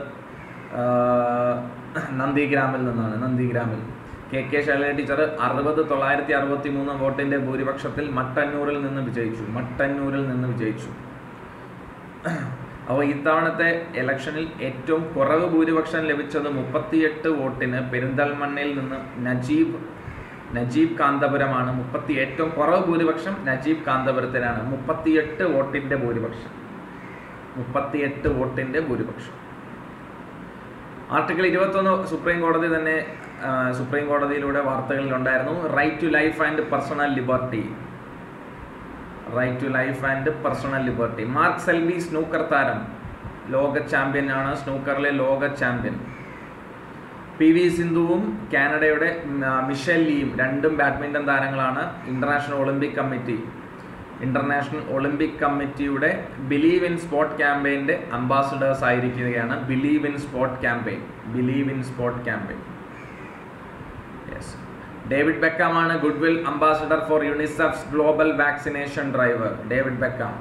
നന്ദിഗ്രാമിൽ നിന്നാണ്. നന്ദിഗ്രാമിൽ കെ കെ ശൈലജ ടീച്ചർ അറുപത് തൊള്ളായിരത്തി അറുപത്തി മൂന്ന് വോട്ടിൻ്റെ ഭൂരിപക്ഷത്തിൽ മട്ടന്നൂരിൽ നിന്ന് വിജയിച്ചു. മട്ടന്നൂരിൽ നിന്ന് വിജയിച്ചു. അപ്പോൾ ഇത്തവണത്തെ ഇലക്ഷനിൽ ഏറ്റവും കുറവ് ഭൂരിപക്ഷം ലഭിച്ചത് മുപ്പത്തിയെട്ട് വോട്ടിന് പെരിന്തൽമണ്ണയിൽ നിന്ന് നജീബ് നജീബ് കാന്തപുരമാണ്. മുപ്പത്തി ഏറ്റവും കുറവ് ഭൂരിപക്ഷം നജീബ് കാന്തപുരത്തിനാണ്. മുപ്പത്തിയെട്ട് വോട്ടിൻ്റെ ഭൂരിപക്ഷം. മുപ്പത്തിയെട്ട് വോട്ടിൻ്റെ ഭൂരിപക്ഷം. ആർട്ടിക്കിൾ ഇരുപത്തൊന്ന് സുപ്രീം കോടതി തന്നെ സുപ്രീം കോടതിയിലൂടെ വാർത്തകളിലുണ്ടായിരുന്നു. Right to life and personal liberty. Right to life and personal liberty. Mark Selby snooker താരം, ലോക ചാമ്പ്യനാണ്. സ്നൂക്കറിലെ ലോക ചാമ്പ്യൻ. പി വി സിന്ധുവും കാനഡയുടെ മിഷേൽ ലീയും രണ്ടും ബാഡ്മിൻ്റൺ താരങ്ങളാണ്. International Olympic committee international Olympic കമ്മിറ്റിയുടെ ബിലീവ് ഇൻ സ്പോർട്ട് ക്യാമ്പയിൻ്റെ അംബാസഡേഴ്സ് ആയിരിക്കുകയാണ്. Believe in sport campaign believe in sport campaign yes. David ബെക്കാമാണ് goodwill ambassador for UNICEF's global vaccination drive. David Beckham.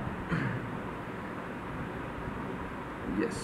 Yes.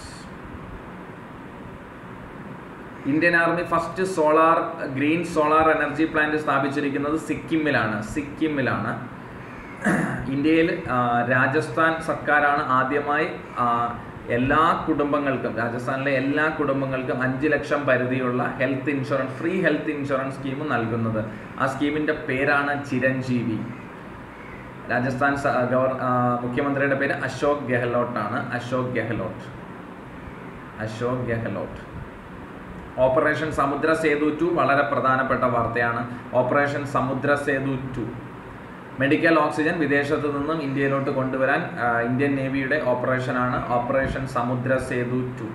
Indian army first solar green solar energy plant സ്ഥാപിച്ചിരിക്കുന്നത് സിക്കിമിലാണ്. സിക്കിമിലാണ്. ഇന്ത്യയിൽ രാജസ്ഥാൻ സർക്കാരാണ് ആദ്യമായി എല്ലാ കുടുംബങ്ങൾക്കും, രാജസ്ഥാനിലെ എല്ലാ കുടുംബങ്ങൾക്കും അഞ്ച് ലക്ഷം പരിധിയുള്ള health insurance, free health insurance scheme നൽകുന്നത്. ആ സ്കീമിൻ്റെ പേരാണ് ചിരഞ്ജീവി. രാജസ്ഥാൻ ഗവർ മുഖ്യമന്ത്രിയുടെ പേര് അശോക് ഗെഹ്ലോട്ടാണ്. അശോക് ഗെഹ്ലോട്ട് അശോക് ഗെഹ്ലോട്ട് ഓപ്പറേഷൻ സമുദ്ര സേതു ടു വളരെ പ്രധാനപ്പെട്ട വാർത്തയാണ്. Operation Samudra Setu to medical oxygen വിദേശത്ത് നിന്നും ഇന്ത്യയിലോട്ട് കൊണ്ടുവരാൻ Indian നേവിയുടെ ഓപ്പറേഷനാണ് operation Samudra Setu to.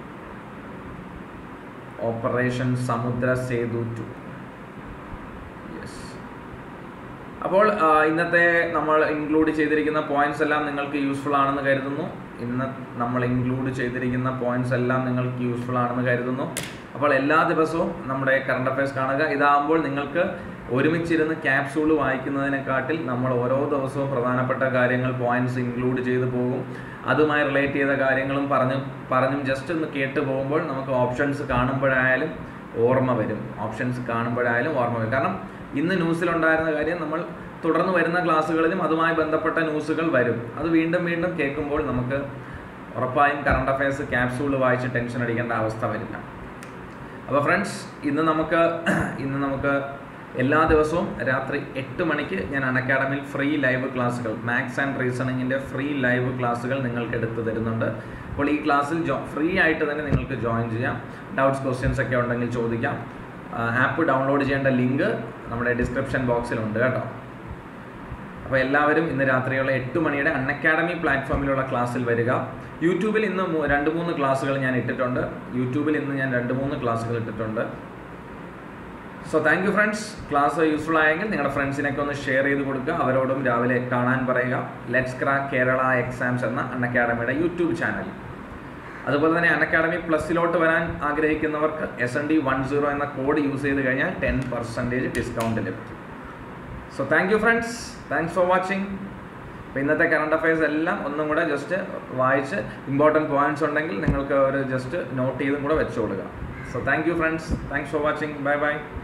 Operation Samudra Setu to. Yes. അപ്പോൾ ഇന്നത്തെ നമ്മൾ ഇൻക്ലൂഡ് ചെയ്തിരിക്കുന്ന പോയിന്റ്സ് എല്ലാം നിങ്ങൾക്ക് യൂസ്ഫുൾ ആണെന്ന് കരുതുന്നു. ഇന്ന് നമ്മൾ ഇൻക്ലൂഡ് ചെയ്തിരിക്കുന്ന പോയിന്റ്സ് എല്ലാം നിങ്ങൾക്ക് യൂസ്ഫുൾ ആണെന്ന് കരുതുന്നു. അപ്പോൾ എല്ലാ ദിവസവും നമ്മുടെ കറണ്ട് അഫയേഴ്സ് കാണുക. ഇതാകുമ്പോൾ നിങ്ങൾക്ക് ഒരുമിച്ചിരുന്ന് ക്യാപ്സൂൾ വായിക്കുന്നതിനെക്കാട്ടിൽ നമ്മൾ ഓരോ ദിവസവും പ്രധാനപ്പെട്ട കാര്യങ്ങൾ പോയിന്റ്സ് ഇൻക്ലൂഡ് ചെയ്ത് പോകും. അതുമായി റിലേറ്റ് ചെയ്ത കാര്യങ്ങളും പറഞ്ഞ് പറഞ്ഞും ജസ്റ്റ് ഒന്ന് കേട്ട് പോകുമ്പോൾ നമുക്ക് ഓപ്ഷൻസ് കാണുമ്പോഴായാലും ഓർമ്മ വരും. ഓപ്ഷൻസ് കാണുമ്പോഴായാലും ഓർമ്മ വരും. കാരണം ഇന്ന് ന്യൂസിലുണ്ടായിരുന്ന കാര്യം നമ്മൾ തുടർന്ന് വരുന്ന ക്ലാസ്സുകളിലും അതുമായി ബന്ധപ്പെട്ട ന്യൂസുകൾ വരും. അത് വീണ്ടും വീണ്ടും കേൾക്കുമ്പോൾ നമുക്ക് ഉറപ്പായും കറണ്ട് അഫയേഴ്സ് ക്യാപ്സൂൾ വായിച്ച് ടെൻഷൻ അടിക്കേണ്ട അവസ്ഥ വരില്ല. അപ്പോൾ ഫ്രണ്ട്സ്, ഇന്ന് നമുക്ക് ഇന്ന് നമുക്ക് എല്ലാ ദിവസവും രാത്രി എട്ട് മണിക്ക് ഞാൻ അൺഅക്കാഡമിയിൽ ഫ്രീ ലൈവ് ക്ലാസ്സുകൾ, മാത്സ് ആൻഡ് റീസണിങ്ങിൻ്റെ ഫ്രീ ലൈവ് ക്ലാസ്സുകൾ നിങ്ങൾക്ക് എടുത്തു തരുന്നുണ്ട്. അപ്പോൾ ഈ ക്ലാസ്സിൽ ജോ ഫ്രീ ആയിട്ട് തന്നെ നിങ്ങൾക്ക് ജോയിൻ ചെയ്യാം. ഡൗട്ട്സ് ക്വസ്റ്റ്യൻസ് ഒക്കെ ഉണ്ടെങ്കിൽ ചോദിക്കാം. ആപ്പ് ഡൗൺലോഡ് ചെയ്യേണ്ട ലിങ്ക് നമ്മുടെ ഡിസ്ക്രിപ്ഷൻ ബോക്സിലുണ്ട് കേട്ടോ. അപ്പോൾ എല്ലാവരും ഇന്ന് രാത്രിയുള്ള എട്ട് മണിയുടെ അൺഅക്കാഡമി പ്ലാറ്റ്ഫോമിലുള്ള ക്ലാസ്സിൽ വരിക. യൂട്യൂബിൽ ഇന്ന് രണ്ട് മൂന്ന് ക്ലാസ്സുകൾ ഞാൻ ഇട്ടിട്ടുണ്ട്. യൂട്യൂബിൽ ഇന്ന് ഞാൻ രണ്ട് മൂന്ന് ക്ലാസ്സുകൾ ഇട്ടിട്ടുണ്ട്. So thank you friends. Class useful ആയെങ്കിൽ നിങ്ങളുടെ ഫ്രണ്ട്സിനൊക്കെ ഒന്ന് ഷെയർ ചെയ്ത് കൊടുക്കുക. അവരോടും രാവിലെ കാണാൻ പറയുക ലെറ്റ്സ് ക്രാക്ക് കേരള എക്സാംസ് എന്ന അൺഅക്കാഡമിയുടെ യൂട്യൂബ് ചാനൽ. അതുപോലെ തന്നെ അൺഅക്കാഡമി പ്ലസിലോട്ട് വരാൻ ആഗ്രഹിക്കുന്നവർക്ക് S N D one zero എന്ന കോഡ് യൂസ് ചെയ്ത് കഴിഞ്ഞാൽ ടെൻ പെർസെൻറ്റേജ് ഡിസ്കൗണ്ട് ലഭിക്കും. So thank you friends, thanks for watching. അപ്പോൾ ഇന്നത്തെ കറണ്ട് അഫയേഴ്സ് എല്ലാം ഒന്നും കൂടെ ജസ്റ്റ് വായിച്ച് ഇമ്പോർട്ടൻറ്റ് പോയിന്റ്സ് ഉണ്ടെങ്കിൽ നിങ്ങൾക്ക് ഒരു ജസ്റ്റ് നോട്ട് ചെയ്തും കൂടെ വെച്ചു കൊടുക്കുക. So thank you friends, thanks for watching. Bye by.